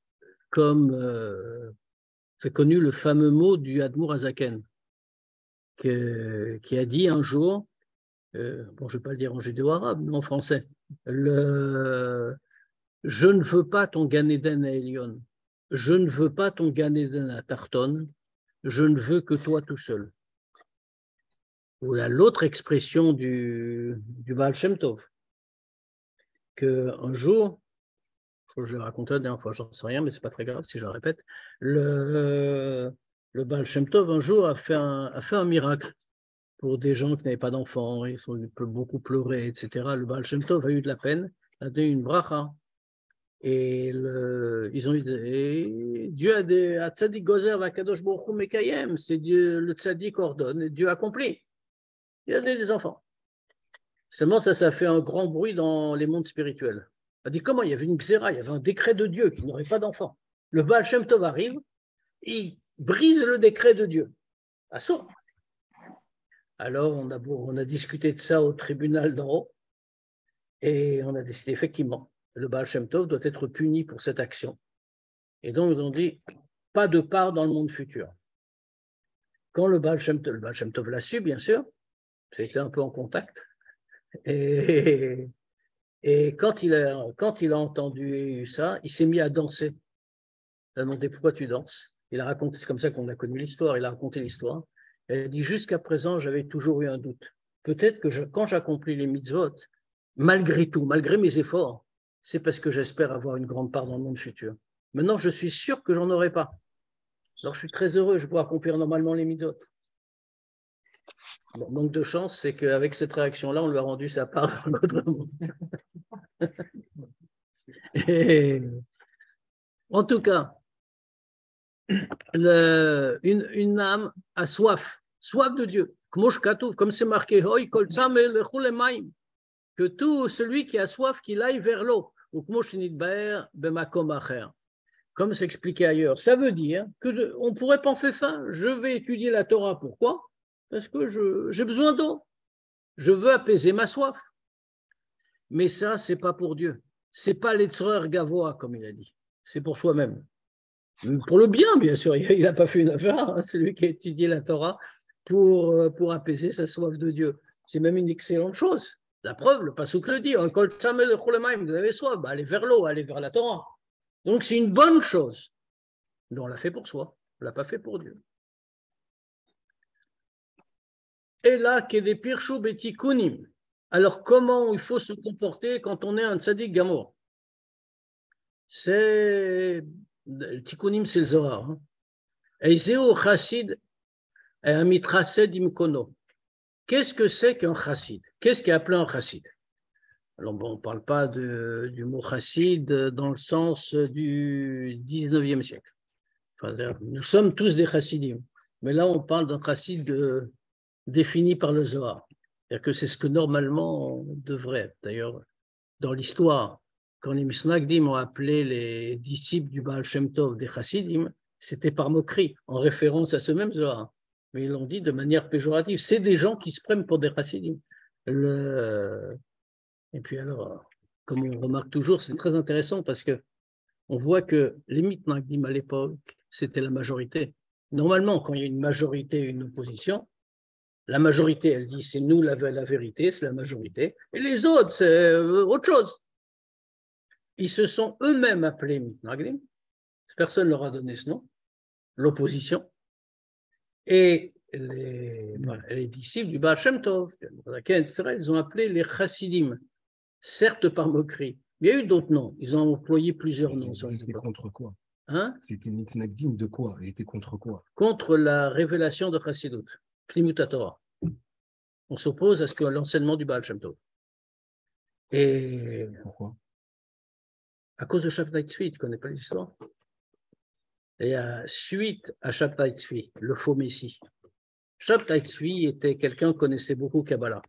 [SPEAKER 1] c'est connu le fameux mot du Admour Azaken, qui a dit un jour, je ne vais pas le dire en judéo-arabe, mais en français, je ne veux pas ton Gan Eden à Elion, je ne veux pas ton Gan Eden à Tarton, je ne veux que toi tout seul. Ou l'autre expression du Baal Shem Tov, qu'un jour, je l'ai raconté la dernière fois, j'en sais rien, mais c'est pas très grave si je le répète, le Baal Shem Tov un jour a fait un miracle pour des gens qui n'avaient pas d'enfants, ils ont beaucoup pleuré, etc. Le Baal Shem Tov a eu de la peine, a donné une bracha. Et ils ont eu Dieu a des Tzadik Gozer Vakadosh Baruch Hu Mekayem, c'est Dieu, le Tzadik ordonne et Dieu accomplit. Il a donné des enfants. Seulement ça fait un grand bruit dans les mondes spirituels. On a dit comment il y avait une xéra, il y avait un décret de Dieu qui n'aurait pas d'enfants. Le Baal Shem Tov arrive, il brise le décret de Dieu. Assourd. Alors on a discuté de ça au tribunal d'en haut et on a décidé effectivement le Baal Shem Tov doit être puni pour cette action. Et donc, ils ont dit, pas de part dans le monde futur. Quand le Baal Shem Tov l'a su, bien sûr, c'était un peu en contact. Et quand il a entendu ça, il s'est mis à danser. Il a demandé pourquoi tu danses. Il a raconté, c'est comme ça qu'on a connu l'histoire, il a raconté l'histoire. Il a dit, jusqu'à présent, j'avais toujours eu un doute. Peut-être que quand j'accomplis les mitzvot, malgré tout, malgré mes efforts, c'est parce que j'espère avoir une grande part dans le monde futur. Maintenant, je suis sûr que j'en aurai pas. Alors, je suis très heureux, je peux accomplir normalement les mitzvot. Bon, manque de chance, c'est qu'avec cette réaction-là, on lui a rendu sa part dans l'autre monde. En tout cas, une âme a soif de Dieu. Comme c'est marqué, que tout celui qui a soif, qu'il aille vers l'eau. Comme c'est expliqué ailleurs. Ça veut dire qu'on ne pourrait pas en faire ça. Je vais étudier la Torah. Pourquoi? Parce que j'ai besoin d'eau. Je veux apaiser ma soif. Mais ça, ce n'est pas pour Dieu. Ce n'est pas l'Etzrer Gavoa, comme il a dit. C'est pour soi-même. Pour le bien, bien sûr. Il n'a pas fait une affaire, hein, celui qui a étudié la Torah pour apaiser sa soif de Dieu. C'est même une excellente chose. La preuve, le Passouk le dit, vous avez soif, allez vers l'eau, allez vers la Torah. Donc c'est une bonne chose. Mais on l'a fait pour soi, on ne l'a pas fait pour Dieu. Et là, Kedepirchou Betikunim. Alors comment il faut se comporter quand on est un tzaddik gamour? C'est Tikunim, c'est le Zohar. Eizeu chassid et un mitrased imkono. Qu'est-ce que c'est qu'un chassid? Qu'est-ce qui est appelé un chassid? Alors, bon, on ne parle pas du mot chassid dans le sens du 19e siècle. Enfin, nous sommes tous des chassidim. Mais là, on parle d'un chassid défini par le Zohar. C'est-à-dire que c'est ce que normalement on devrait être. D'ailleurs, dans l'histoire, quand les Misnagdim ont appelé les disciples du Baal Shem Tov des Chassidim, c'était par moquerie, en référence à ce même Zohar. Mais ils l'ont dit de manière péjorative. C'est des gens qui se prennent pour des Chassidim. Et puis alors, comme on remarque toujours, c'est très intéressant parce que on voit que les Mitnagdim à l'époque, c'était la majorité. Normalement, quand il y a une majorité et une opposition, la majorité, elle dit c'est nous la vérité, c'est la majorité, et les autres, c'est autre chose. Ils se sont eux-mêmes appelés Mitnagdim, personne ne leur a donné ce nom, l'opposition, et les disciples du Baal Shem Tov, etc., ils ont appelé les Chassidim, certes par moquerie. Il y a eu d'autres noms, ils ont employé plusieurs noms.
[SPEAKER 2] Ils étaient contre quoi?
[SPEAKER 1] Hein?
[SPEAKER 2] C'était Mitnagdim de quoi? Il était contre quoi?
[SPEAKER 1] Contre la révélation de Chassidut, Plimut Torah. On s'oppose à ce que l'enseignement du Baal Shem Tov. Et
[SPEAKER 2] pourquoi?
[SPEAKER 1] À cause de Shabtai Tzvi, tu ne connais pas l'histoire? Et suite à Shabtai Tzvi, le faux messie, Shabtai Tzvi était quelqu'un qui connaissait beaucoup Kabbalah.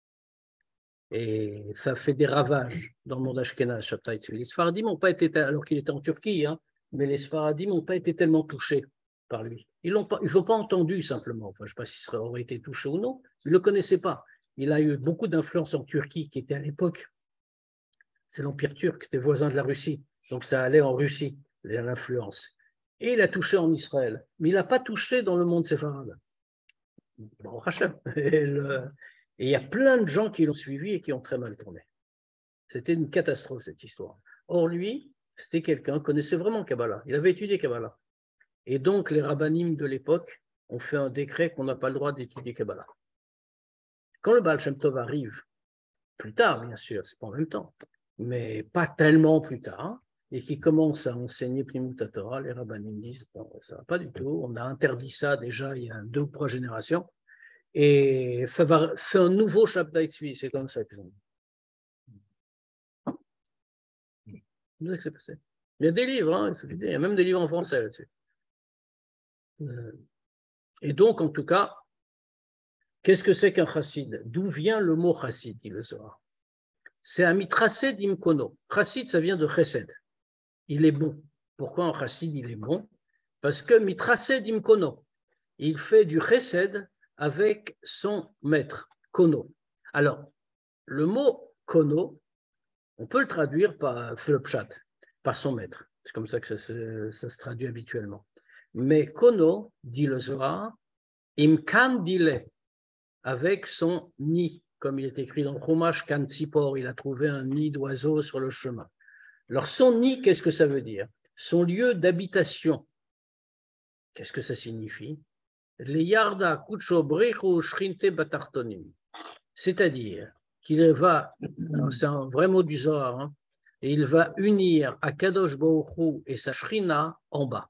[SPEAKER 1] Et ça fait des ravages dans le monde ashkénaze, Shabtai Tzvi. Les Sfaradim n'ont pas été, alors qu'il était en Turquie, hein, mais les Sfaradim n'ont pas été tellement touchés par lui. Ils ne l'ont pas entendu simplement. Enfin, je ne sais pas s'il aurait été touché ou non. Ils ne le connaissaient pas. Il a eu beaucoup d'influence en Turquie, qui était à l'époque, c'est l'Empire turc, c'était voisin de la Russie. Donc ça allait en Russie, l'influence. Et il a touché en Israël. Mais il n'a pas touché dans le monde séfarade. Bon, Hachem. Et il y a plein de gens qui l'ont suivi et qui ont très mal tourné. C'était une catastrophe, cette histoire. Or, lui, c'était quelqu'un qui connaissait vraiment Kabbalah. Il avait étudié Kabbalah. Et donc, les rabbinim de l'époque ont fait un décret qu'on n'a pas le droit d'étudier Kabbalah. Quand le Baal Shem Tov arrive, plus tard, bien sûr, c'est pas en même temps, mais pas tellement plus tard, et qui commence à enseigner Plimut Torah, les rabbinim disent non, ça va pas du tout, on a interdit ça déjà il y a 2 ou 3 générations, et fait un nouveau Shabtai Tzvi, c'est comme ça qu'ils ont dit. C'est ça que c'est passé. Il y a des livres, hein, il y a même des livres en français là-dessus. Et donc, en tout cas, qu'est-ce que c'est qu'un chassid? D'où vient le mot chassid, dit le Zohar? C'est un mitrased imkono. Chassid, ça vient de chesed. Il est bon. Pourquoi un chassid, il est bon? Parce que mitrased imkono, il fait du chesed avec son maître, kono. Alors, le mot kono, on peut le traduire par pshat, par son maître. C'est comme ça que ça se traduit habituellement. Mais kono, dit le Zohar, imkan dile, avec son nid, comme il est écrit dans Chumash Kan Tzipor, il a trouvé un nid d'oiseau sur le chemin. Alors son nid, qu'est-ce que ça veut dire? Son lieu d'habitation. Qu'est-ce que ça signifie? C'est-à-dire qu'il va, c'est un vrai mot du Zohar, hein, et il va unir Akadosh Baruch Hu et sa Shrina en bas.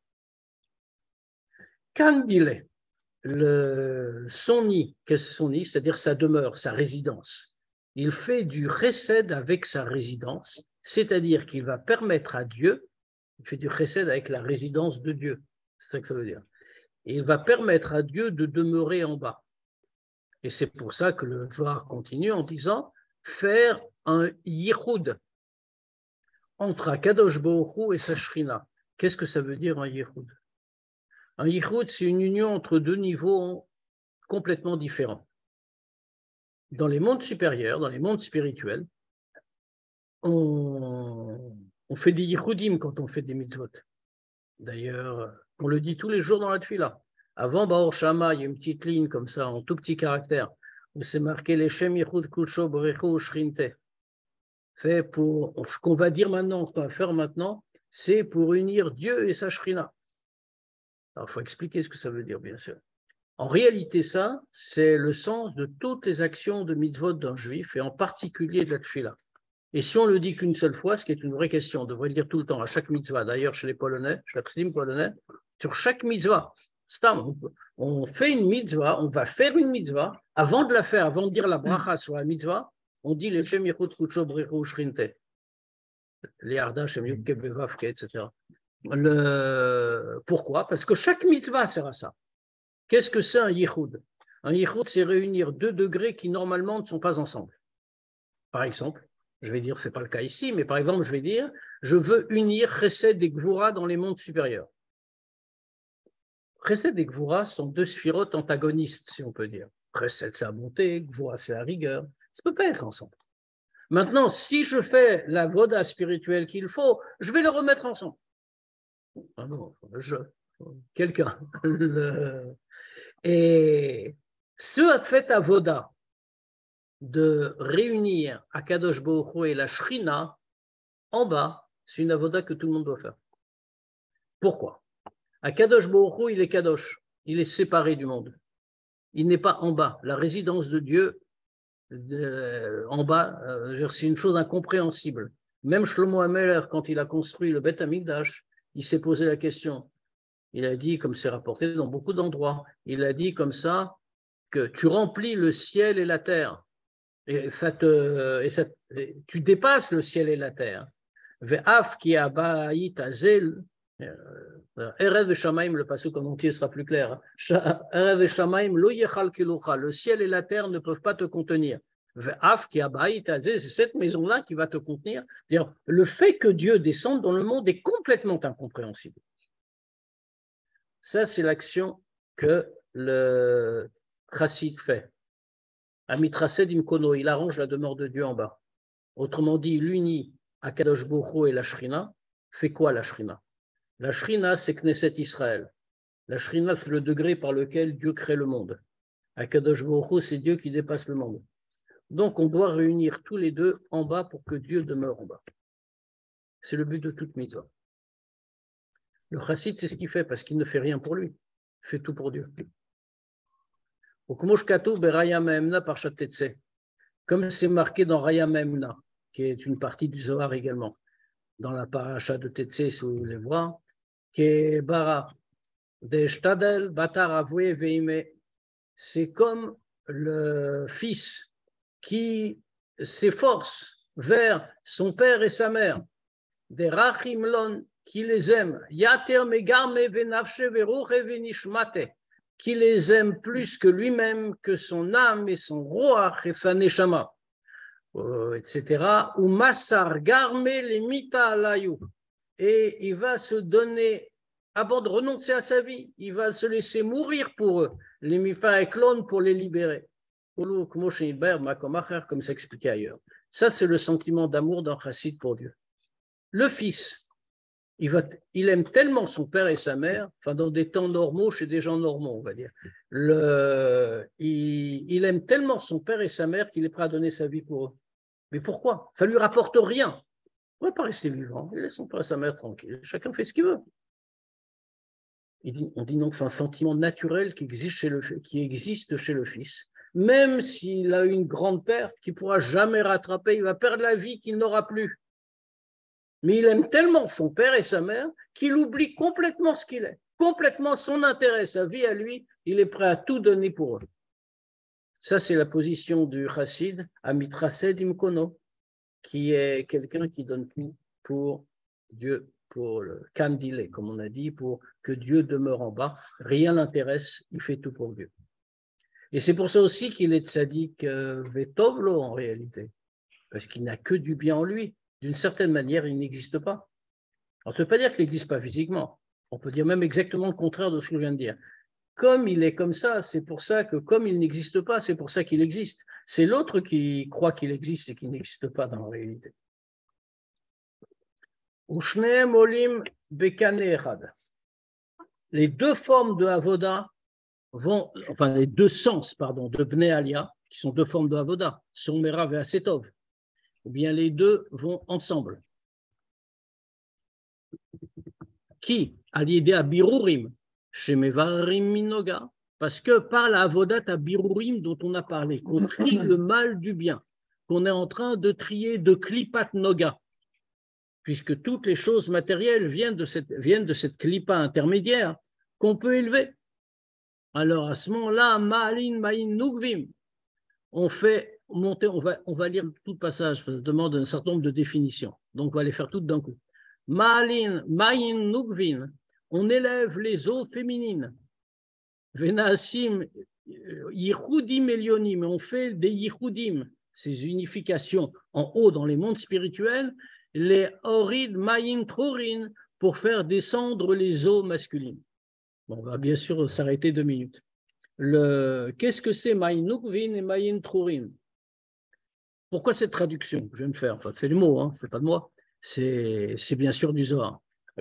[SPEAKER 1] Kandile, son nid, qu'est-ce que son nid? C'est-à-dire sa demeure, sa résidence. Il fait du chesed avec sa résidence, c'est-à-dire qu'il va permettre à Dieu, il fait du chesed avec la résidence de Dieu, c'est ça que ça veut dire. Et il va permettre à Dieu de demeurer en bas. Et c'est pour ça que le Var continue en disant faire un yichud entre Akadosh Baruch Hu et sa Shrina. Qu'est-ce que ça veut dire un yichud? Un yichud, c'est une union entre 2 niveaux complètement différents. Dans les mondes supérieurs, dans les mondes spirituels, on fait des yichudim quand on fait des mitzvot. D'ailleurs, on le dit tous les jours dans la tefila. Avant Baor Shama, il y a une petite ligne comme ça, en tout petit caractère, où c'est marqué les Shem Yichud Kudsho Berechu Shrinte. Fait pour, ce qu'on va dire maintenant, ce qu'on va faire maintenant, c'est pour unir Dieu et sa Shrina. Alors, il faut expliquer ce que ça veut dire, bien sûr. En réalité, ça, c'est le sens de toutes les actions de mitzvot d'un juif, et en particulier de la tefila. Et si on le dit qu'une seule fois, ce qui est une vraie question, on devrait le dire tout le temps, à chaque mitzvah, d'ailleurs chez les Polonais, chez les chassidim polonais, sur chaque mitzvah, on fait une mitzvah, on va faire une mitzvah, avant de la faire, avant de dire la bracha sur la mitzvah, on dit le Shem Yichud Kudsho Berechu Shrinte, les Arda, Shem Yud Kebevavke, etc. Pourquoi? Parce que chaque mitzvah sert à ça. Qu'est-ce que c'est un yichud? Un yichud, c'est réunir 2 degrés qui normalement ne sont pas ensemble. Par exemple, Je vais dire, ce n'est pas le cas ici, mais par exemple, je vais dire, je veux unir Chesed et Gvura dans les mondes supérieurs. Chesed et Gvura sont deux sphirotes antagonistes, si on peut dire. Chesed, c'est la bonté, Gvura, c'est la rigueur. Ça ne peut pas être ensemble. Maintenant, si je fais la voda spirituelle qu'il faut, je vais le remettre ensemble. Ah non, quelqu'un. Et ce fait à voda de réunir Akadosh Baruch Hu et la Shrina en bas, c'est une avoda que tout le monde doit faire. Pourquoi? Akadosh Baruch Hu, il est Kadosh, il est séparé du monde. Il n'est pas en bas. La résidence de Dieu en bas, c'est une chose incompréhensible. Même Shlomo HaMelech, quand il a construit le Beth Amikdash, il s'est posé la question. Il a dit, comme c'est rapporté dans beaucoup d'endroits, il a dit comme ça que tu remplis le ciel et la terre. Et tu dépasses le ciel et la terre. Ve'af ki abayit hazel, Erev et Shamaim, le pasuk en entier sera plus clair. Erev et Shamaim, lo yechal kilucha, le ciel et la terre ne peuvent pas te contenir. Ve'af ki abayit hazel, c'est cette maison-là qui va te contenir. C'est-à-dire, le fait que Dieu descende dans le monde est complètement incompréhensible. Ça, c'est l'action que le chassid fait. Amitrased imkono, il arrange la demeure de Dieu en bas. Autrement dit, il unit Akadosh Baruch Hu et la Shrina. Fait quoi la Shrina? La Shrina, c'est Knesset Israël. La Shrina, c'est le degré par lequel Dieu crée le monde. Akadosh Baruch Hu, c'est Dieu qui dépasse le monde. Donc, on doit réunir tous les deux en bas pour que Dieu demeure en bas. C'est le but de toute mitzvah. Le chassid, c'est ce qu'il fait parce qu'il ne fait rien pour lui. Il fait tout pour Dieu. Comme c'est marqué dans Raya Memna, qui est une partie du Zohar également, dans la paracha de Tetsé, si vous voulez voir, qui bara de Shtadel Batar Avoué Veime. C'est comme le fils qui s'efforce vers son père et sa mère, des Rachimlon, qui les aime, Yater Megarme Venafshe Veruche Venishmate, qui les aime plus que lui-même, que son âme et son roach et sa neshama, etc. Ou Massar Garme les Mita Alayou. Et il va se donner, avant de renoncer à sa vie, il va se laisser mourir pour eux, les Mifa et Klon pour les libérer. Comme c'est expliqué ailleurs. Ça, c'est le sentiment d'amour d'un chassid pour Dieu. Le fils, il aime tellement son père et sa mère, enfin dans des temps normaux, chez des gens normaux, on va dire. Il aime tellement son père et sa mère qu'il est prêt à donner sa vie pour eux. Mais pourquoi? Ça ne lui rapporte rien. On ne va pas rester vivant. Il laisse son père et sa mère tranquille. Chacun fait ce qu'il veut. On dit non, c'est un sentiment naturel qui existe chez le fils. Même s'il a une grande perte qu'il ne pourra jamais rattraper, il va perdre la vie qu'il n'aura plus. Mais il aime tellement son père et sa mère qu'il oublie complètement ce qu'il est, complètement son intérêt, sa vie à lui, il est prêt à tout donner pour eux. Ça, c'est la position du chassid, Amitrased Imkono, qui est quelqu'un qui donne tout pour Dieu, pour le kandilé, comme on a dit, pour que Dieu demeure en bas. Rien n'intéresse, il fait tout pour Dieu. Et c'est pour ça aussi qu'il est tzaddik vetovlo en réalité, parce qu'il n'a que du bien en lui. D'une certaine manière, il n'existe pas. Alors, ça ne veut pas dire qu'il n'existe pas physiquement. On peut dire même exactement le contraire de ce que je viens de dire. Comme il est comme ça, c'est pour ça que comme il n'existe pas, c'est pour ça qu'il existe. C'est l'autre qui croit qu'il existe et qui n'existe pas dans la réalité. Les deux formes de Avoda les deux sens, de Bnei Alia, qui sont deux formes de Avoda, sont Merav et Asetov. Ou bien les deux vont ensemble. Qui a l'idée à Birurim, chez Mevarim Minoga, parce que par la Avodat à Birurim dont on a parlé, qu'on trie le mal du bien, qu'on est en train de trier de Klipat Noga, puisque toutes les choses matérielles viennent de cette Klipa intermédiaire qu'on peut élever. Alors à ce moment-là, Ma'alin Ma'in Nugvim, on fait monter, on va lire tout le passage, ça demande un certain nombre de définitions. Donc, on va les faire toutes d'un coup. Ma'alin, Ma'in, Nugvin, on élève les eaux féminines. Venasim, Yichudim Elionim, on fait des Yichudim, ces unifications en haut dans les mondes spirituels, les Orid Mayin Trorin, pour faire descendre les eaux masculines. Bon, on va bien sûr s'arrêter 2 minutes. Qu'est-ce que c'est Mayin Nukvin et Mayin Trorin? Pourquoi cette traduction? Je vais me faire, enfin, c'est les mots, hein, c'est pas de moi. C'est bien sûr du Zohar.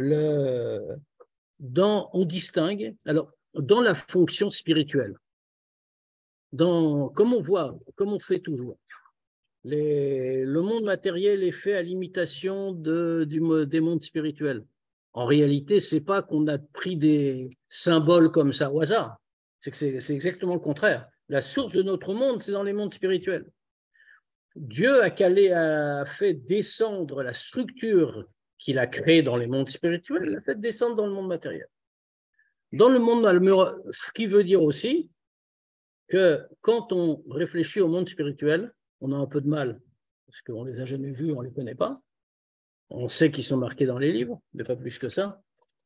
[SPEAKER 1] On distingue, alors, dans la fonction spirituelle, comme on voit, comme on fait toujours, le monde matériel est fait à l'imitation des mondes spirituels. En réalité, ce n'est pas qu'on a pris des symboles comme ça au hasard, c'est exactement le contraire. La source de notre monde, c'est dans les mondes spirituels. Dieu a fait descendre la structure qu'il a créée dans les mondes spirituels, il l'a fait descendre dans le monde matériel. Dans le monde, ce qui veut dire aussi que quand on réfléchit au monde spirituel, on a un peu de mal, parce qu'on ne les a jamais vus, on ne les connaît pas. On sait qu'ils sont marqués dans les livres, mais pas plus que ça.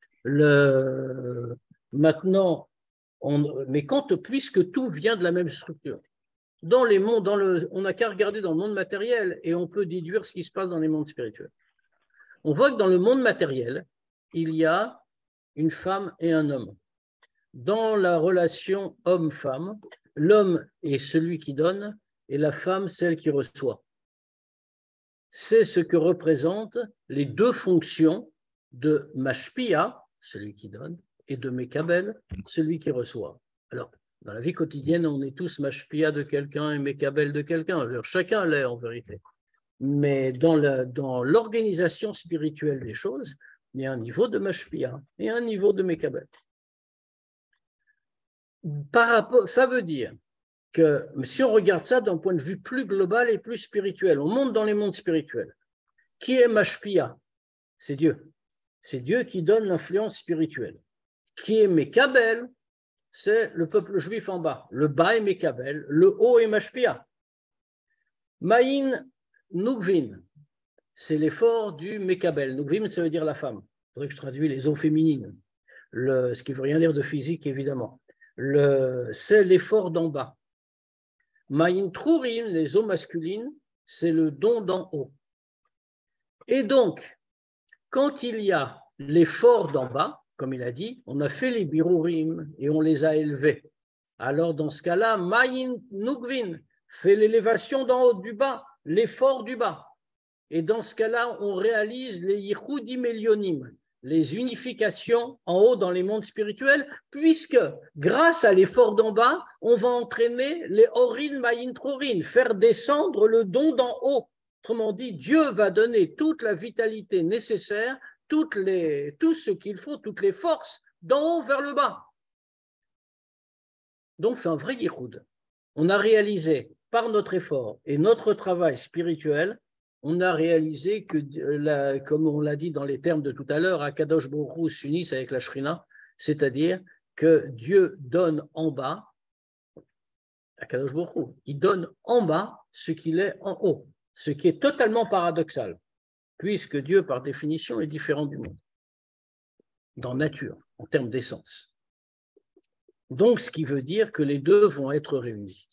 [SPEAKER 1] Maintenant, mais puisque tout vient de la même structure, dans les mondes, on n'a qu'à regarder dans le monde matériel et on peut déduire ce qui se passe dans les mondes spirituels. On voit que dans le monde matériel, il y a une femme et un homme. Dans la relation homme-femme, l'homme est celui qui donne et la femme, celle qui reçoit. C'est ce que représentent les 2 fonctions de Mashpia, celui qui donne, et de Mekabel, celui qui reçoit. Alors, dans la vie quotidienne, on est tous Mashpia de quelqu'un et Mekabel de quelqu'un. Chacun l'est en vérité. Mais dans l'organisation spirituelle des choses, il y a un niveau de Mashpia et un niveau de Mekabel. Ça veut dire que si on regarde ça d'un point de vue plus global et plus spirituel, on monte dans les mondes spirituels. Qui est Mashpia? C'est Dieu. C'est Dieu qui donne l'influence spirituelle. Qui est Mekabel? C'est le peuple juif en bas. Le bas est Mekabel, le haut est Mashpia. Maïn Nukvin, c'est l'effort du Mekabel. Nukvin, ça veut dire la femme. Il faudrait que je traduise les eaux féminines. Ce qui ne veut rien dire de physique, évidemment. C'est l'effort d'en bas. Maïn Trourin, les eaux masculines, c'est le don d'en haut. Et donc, quand il y a l'effort d'en bas, comme il a dit, on a fait les birurim et on les a élevés. Alors, dans ce cas-là, Maïn Nukvin fait l'élévation d'en haut, du bas, l'effort du bas. Et dans ce cas-là, on réalise les yichudim elionim, les unifications en haut dans les mondes spirituels, puisque grâce à l'effort d'en bas, on va entraîner les orin maïn trorin, faire descendre le don d'en haut. Autrement dit, Dieu va donner toute la vitalité nécessaire, tout ce qu'il faut, toutes les forces, d'en haut vers le bas. Donc, c'est un vrai yichud. On a réalisé par notre effort et notre travail spirituel, on a réalisé que, comme on l'a dit dans les termes de tout à l'heure, Akadosh Baruch Hu s'unisse avec la Shrina, c'est-à-dire que Dieu donne en bas, Akadosh Baruch Hu, il donne en bas ce qu'il est en haut, ce qui est totalement paradoxal, puisque Dieu, par définition, est différent du monde, dans nature, en termes d'essence. Donc, ce qui veut dire que les 2 vont être réunis.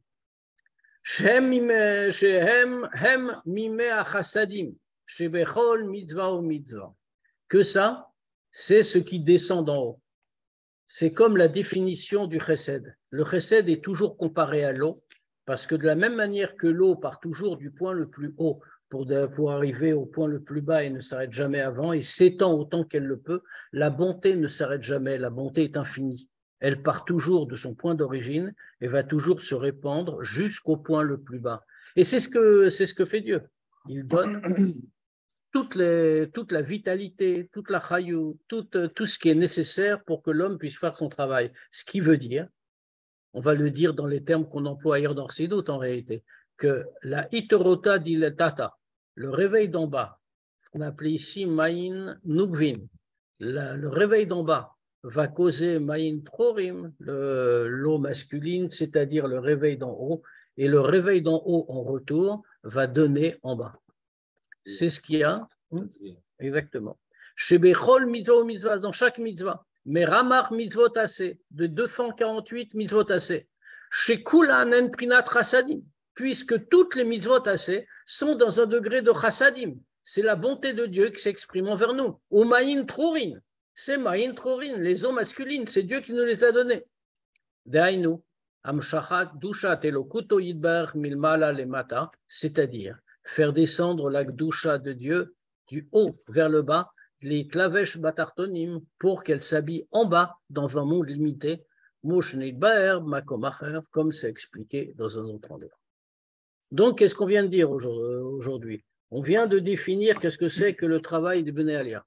[SPEAKER 1] Que ça, c'est ce qui descend d'en haut. C'est comme la définition du chesed. Le chesed est toujours comparé à l'eau, parce que de la même manière que l'eau part toujours du point le plus haut pour arriver au point le plus bas et ne s'arrête jamais avant, et s'étend autant qu'elle le peut, la bonté ne s'arrête jamais, la bonté est infinie. Elle part toujours de son point d'origine et va toujours se répandre jusqu'au point le plus bas. Et c'est ce que fait Dieu. Il donne toute la vitalité, toute la chayou, tout ce qui est nécessaire pour que l'homme puisse faire son travail. Ce qui veut dire, on va le dire dans les termes qu'on emploie ailleurs dans Chassidut en réalité, que la iterota diletata, le réveil d'en bas, ce qu'on appelait ici Maïn Nukvin, le réveil d'en bas, va causer Maïn Trorim, l'eau masculine, c'est-à-dire le réveil d'en haut, et le réveil d'en haut en retour va donner en bas. C'est ce qu'il y a. Exactement. Chez Bechol mitzvah, dans chaque mitzvah, mais Ramach mitzvot assez, de 248 mitzvot assez. Chez Kulanen prinat chasadim, puisque toutes les mitzvot assez sont dans un degré de chassadim. C'est la bonté de Dieu qui s'exprime envers nous. Ou ma'in trorin, c'est ma'in trorin, les eaux masculines, c'est Dieu qui nous les a données. Dainu, amshachat dushat elokuto yidbar milmala lemata, c'est-à-dire faire descendre la gdusha de Dieu du haut vers le bas, les klavesh batartonim, pour qu'elle s'habille en bas dans un monde limité, comme c'est expliqué dans un autre endroit. Donc, qu'est-ce qu'on vient de dire aujourd'hui? On vient de définir qu'est-ce que c'est que le travail de Bnei Alia.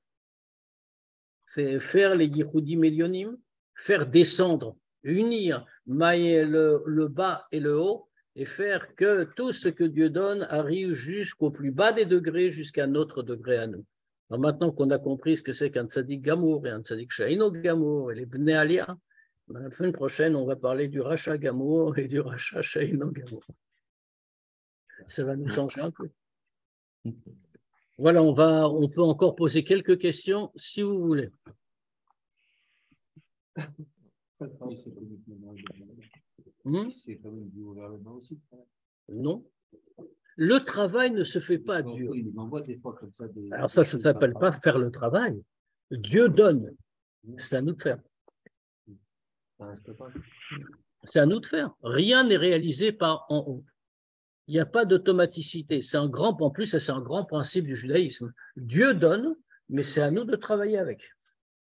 [SPEAKER 1] Faire les Yichudim Elionim, faire descendre, unir le bas et le haut, et faire que tout ce que Dieu donne arrive jusqu'au plus bas des degrés, jusqu'à notre degré à nous. Alors maintenant qu'on a compris ce que c'est qu'un tzaddik Gamour et un tzaddik Shaino Gamour et les Bnei Alia, la semaine prochaine, on va parler du Racha Gamour et du Racha Shaino Gamour. Ça va nous changer un peu. Voilà, on peut encore poser quelques questions si vous voulez. Non. Le travail ne se fait pas dur. Alors ça ne s'appelle pas faire le travail. Dieu donne. C'est à nous de faire. C'est à nous de faire. Rien n'est réalisé par en haut. Il n'y a pas d'automaticité. En plus, c'est un grand principe du judaïsme. Dieu donne, mais c'est à nous de travailler avec.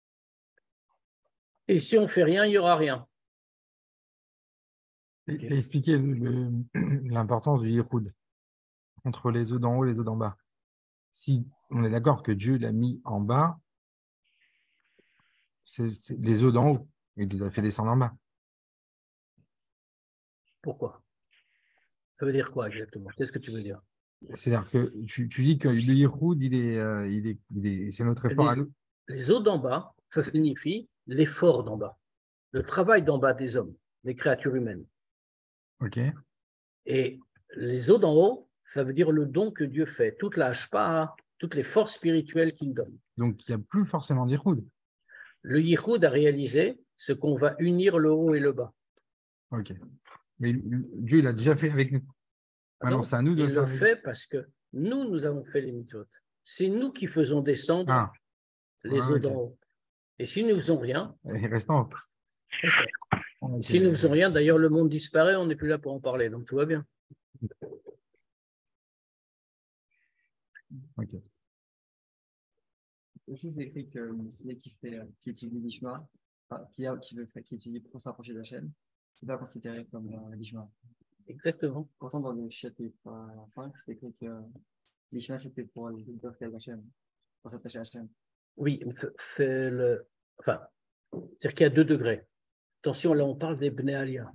[SPEAKER 1] Et si on ne fait rien, il n'y aura rien.
[SPEAKER 3] Expliquez l'importance du yichud entre les eaux d'en haut et les eaux d'en bas. Si on est d'accord que Dieu l'a mis en bas, c'est les eaux d'en haut. Il les a fait descendre en bas.
[SPEAKER 1] Pourquoi? Ça veut dire quoi exactement? Qu'est-ce que tu veux dire?
[SPEAKER 3] C'est-à-dire que tu dis que le yichud, c'est notre effort à nous.
[SPEAKER 1] Les eaux d'en bas, ça signifie l'effort d'en bas, le travail d'en bas des hommes, des créatures humaines.
[SPEAKER 3] Ok.
[SPEAKER 1] Et les eaux d'en haut, ça veut dire le don que Dieu fait, toute la hashpa'a, toutes les forces spirituelles qu'il donne.
[SPEAKER 3] Donc, il n'y a plus forcément de yichud.
[SPEAKER 1] Le yichud a réalisé ce qu'on va unir le haut et le bas.
[SPEAKER 3] Ok. Mais Dieu, il a déjà fait avec nous. Maintenant, c'est à nous de
[SPEAKER 1] le faire. Il le fait
[SPEAKER 3] avec...
[SPEAKER 1] parce que nous avons fait les mitzvot. C'est nous qui faisons descendre les eaux d'en haut. Et si nous ne faisons rien...
[SPEAKER 3] Il reste en haut.
[SPEAKER 1] Okay. Si nous ne faisons rien, d'ailleurs, le monde disparaît, on n'est plus là pour en parler. Donc, tout va bien.
[SPEAKER 4] Ok. Aussi, c'est écrit que celui qui étudie l'Ishma, qui étudie pour s'approcher de la chaîne, c'est pas considéré comme l'Ishma.
[SPEAKER 1] Exactement.
[SPEAKER 4] Pourtant, dans le chapitre 5, c'est écrit que l'Ishma, c'était pour les leaders qui a la chaîne, pour s'attacher à la chaîne.
[SPEAKER 1] Oui, c'est-à-dire qu'il y a 2 degrés. Attention, là, on parle des Bnei Alia.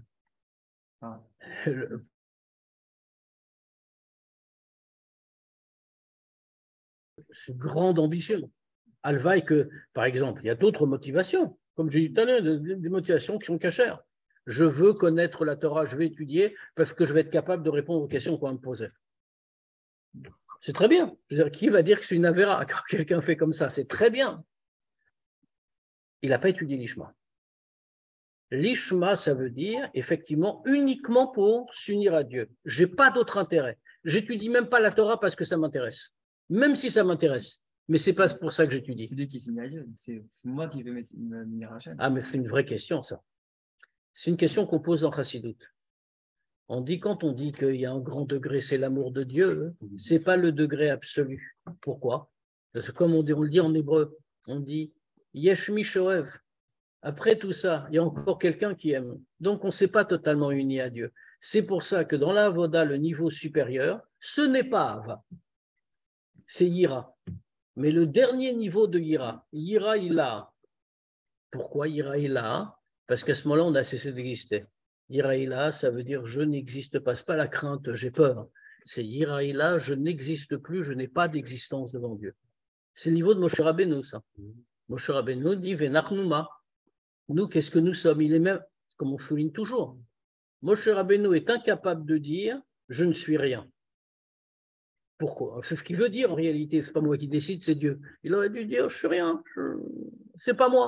[SPEAKER 1] C'est une grande ambition. Alvaï que, par exemple, il y a d'autres motivations, comme j'ai dit tout à l'heure, des motivations qui sont cachères. Je veux connaître la Torah, je vais étudier parce que je vais être capable de répondre aux questions qu'on va me poser. C'est très bien. Je veux dire, qui va dire que c'est une avéra quand quelqu'un fait comme ça? C'est très bien. Il n'a pas étudié l'Ishma. L'Ishma, ça veut dire, effectivement, uniquement pour s'unir à Dieu. Je n'ai pas d'autre intérêt. J'étudie même pas la Torah parce que ça m'intéresse. Même si ça m'intéresse. Mais ce n'est pas pour ça que j'étudie.
[SPEAKER 4] C'est lui qui s'unit à Dieu. C'est moi qui vais m'unir à la chaîne.
[SPEAKER 1] Ah, mais c'est une vraie question, ça. C'est une question qu'on pose dans Chassidut. Quand on dit qu'il y a un grand degré, c'est l'amour de Dieu, ce n'est pas le degré absolu. Pourquoi? Parce que comme on le dit en hébreu, on dit Yesh mi shoev. Après tout ça, il y a encore quelqu'un qui aime. Donc, on ne s'est pas totalement uni à Dieu. C'est pour ça que dans la Avoda, le niveau supérieur, ce n'est pas Ava, c'est Yira. Mais le dernier niveau de Yira, Yira Ila. Pourquoi Yira Ila? Parce qu'à ce moment-là, on a cessé d'exister. Yira Ila, ça veut dire je n'existe pas. Ce n'est pas la crainte, j'ai peur. C'est Yira Ila, je n'existe plus, je n'ai pas d'existence devant Dieu. C'est le niveau de Moshe Rabbeinu, ça. Moshe Rabbeinu dit Venachnuma. Nous, qu'est-ce que nous sommes? Il est même, comme on souligne toujours, Moshe Rabbeinu est incapable de dire « je ne suis rien ». Pourquoi? C'est ce qu'il veut dire en réalité, ce n'est pas moi qui décide, c'est Dieu. Il aurait dû dire « je ne suis rien, ce n'est pas moi ».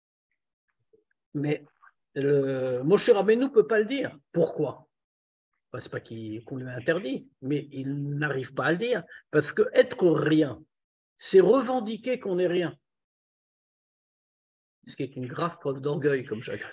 [SPEAKER 1] Mais Moshe Rabbeinu ne peut pas le dire. Pourquoi? C'est pas qu'on lui a interdit, mais il n'arrive pas à le dire. Parce que être rien, c'est revendiquer qu'on n'est rien. Ce qui est une grave preuve d'orgueil, comme chacun.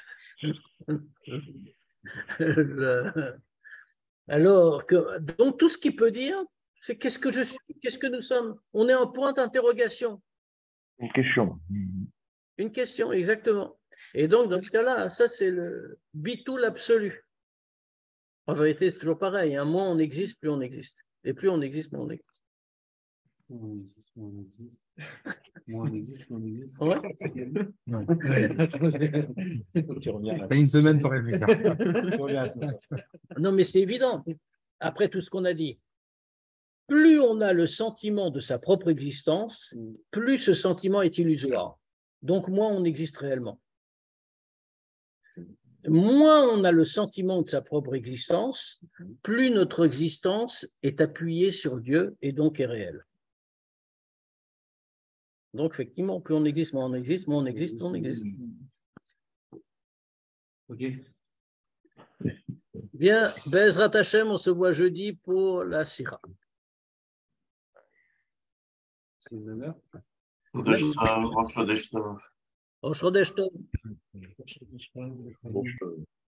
[SPEAKER 1] Alors que, donc, tout ce qu'il peut dire, c'est qu'est-ce que je suis, qu'est-ce que nous sommes. On est en point d'interrogation.
[SPEAKER 5] Une question.
[SPEAKER 1] Une question, exactement. Et donc, dans ce cas-là, ça, c'est le bitoul absolu. En vérité, c'est toujours pareil. Hein. Moins on existe, plus on existe. Et plus on existe, moins on existe.
[SPEAKER 2] Moins on existe. Moins on existe, moins on existe.
[SPEAKER 1] Ouais.
[SPEAKER 3] T'as une semaine pour réfléchir.
[SPEAKER 1] Non, mais c'est évident. Après tout ce qu'on a dit, plus on a le sentiment de sa propre existence, plus ce sentiment est illusoire. Donc, moins on existe réellement. Moins on a le sentiment de sa propre existence, plus notre existence est appuyée sur Dieu et donc est réelle. Donc, effectivement, plus on existe, moins on existe, moins on existe, moins on existe.
[SPEAKER 2] Ok.
[SPEAKER 1] Bien, Bezrat Hashem, on se voit jeudi pour la Sira.
[SPEAKER 2] C'est une honneur.
[SPEAKER 5] Rosh Chodesh Tov.
[SPEAKER 1] Rosh Chodesh Tov.
[SPEAKER 5] Rosh Chodesh Tov.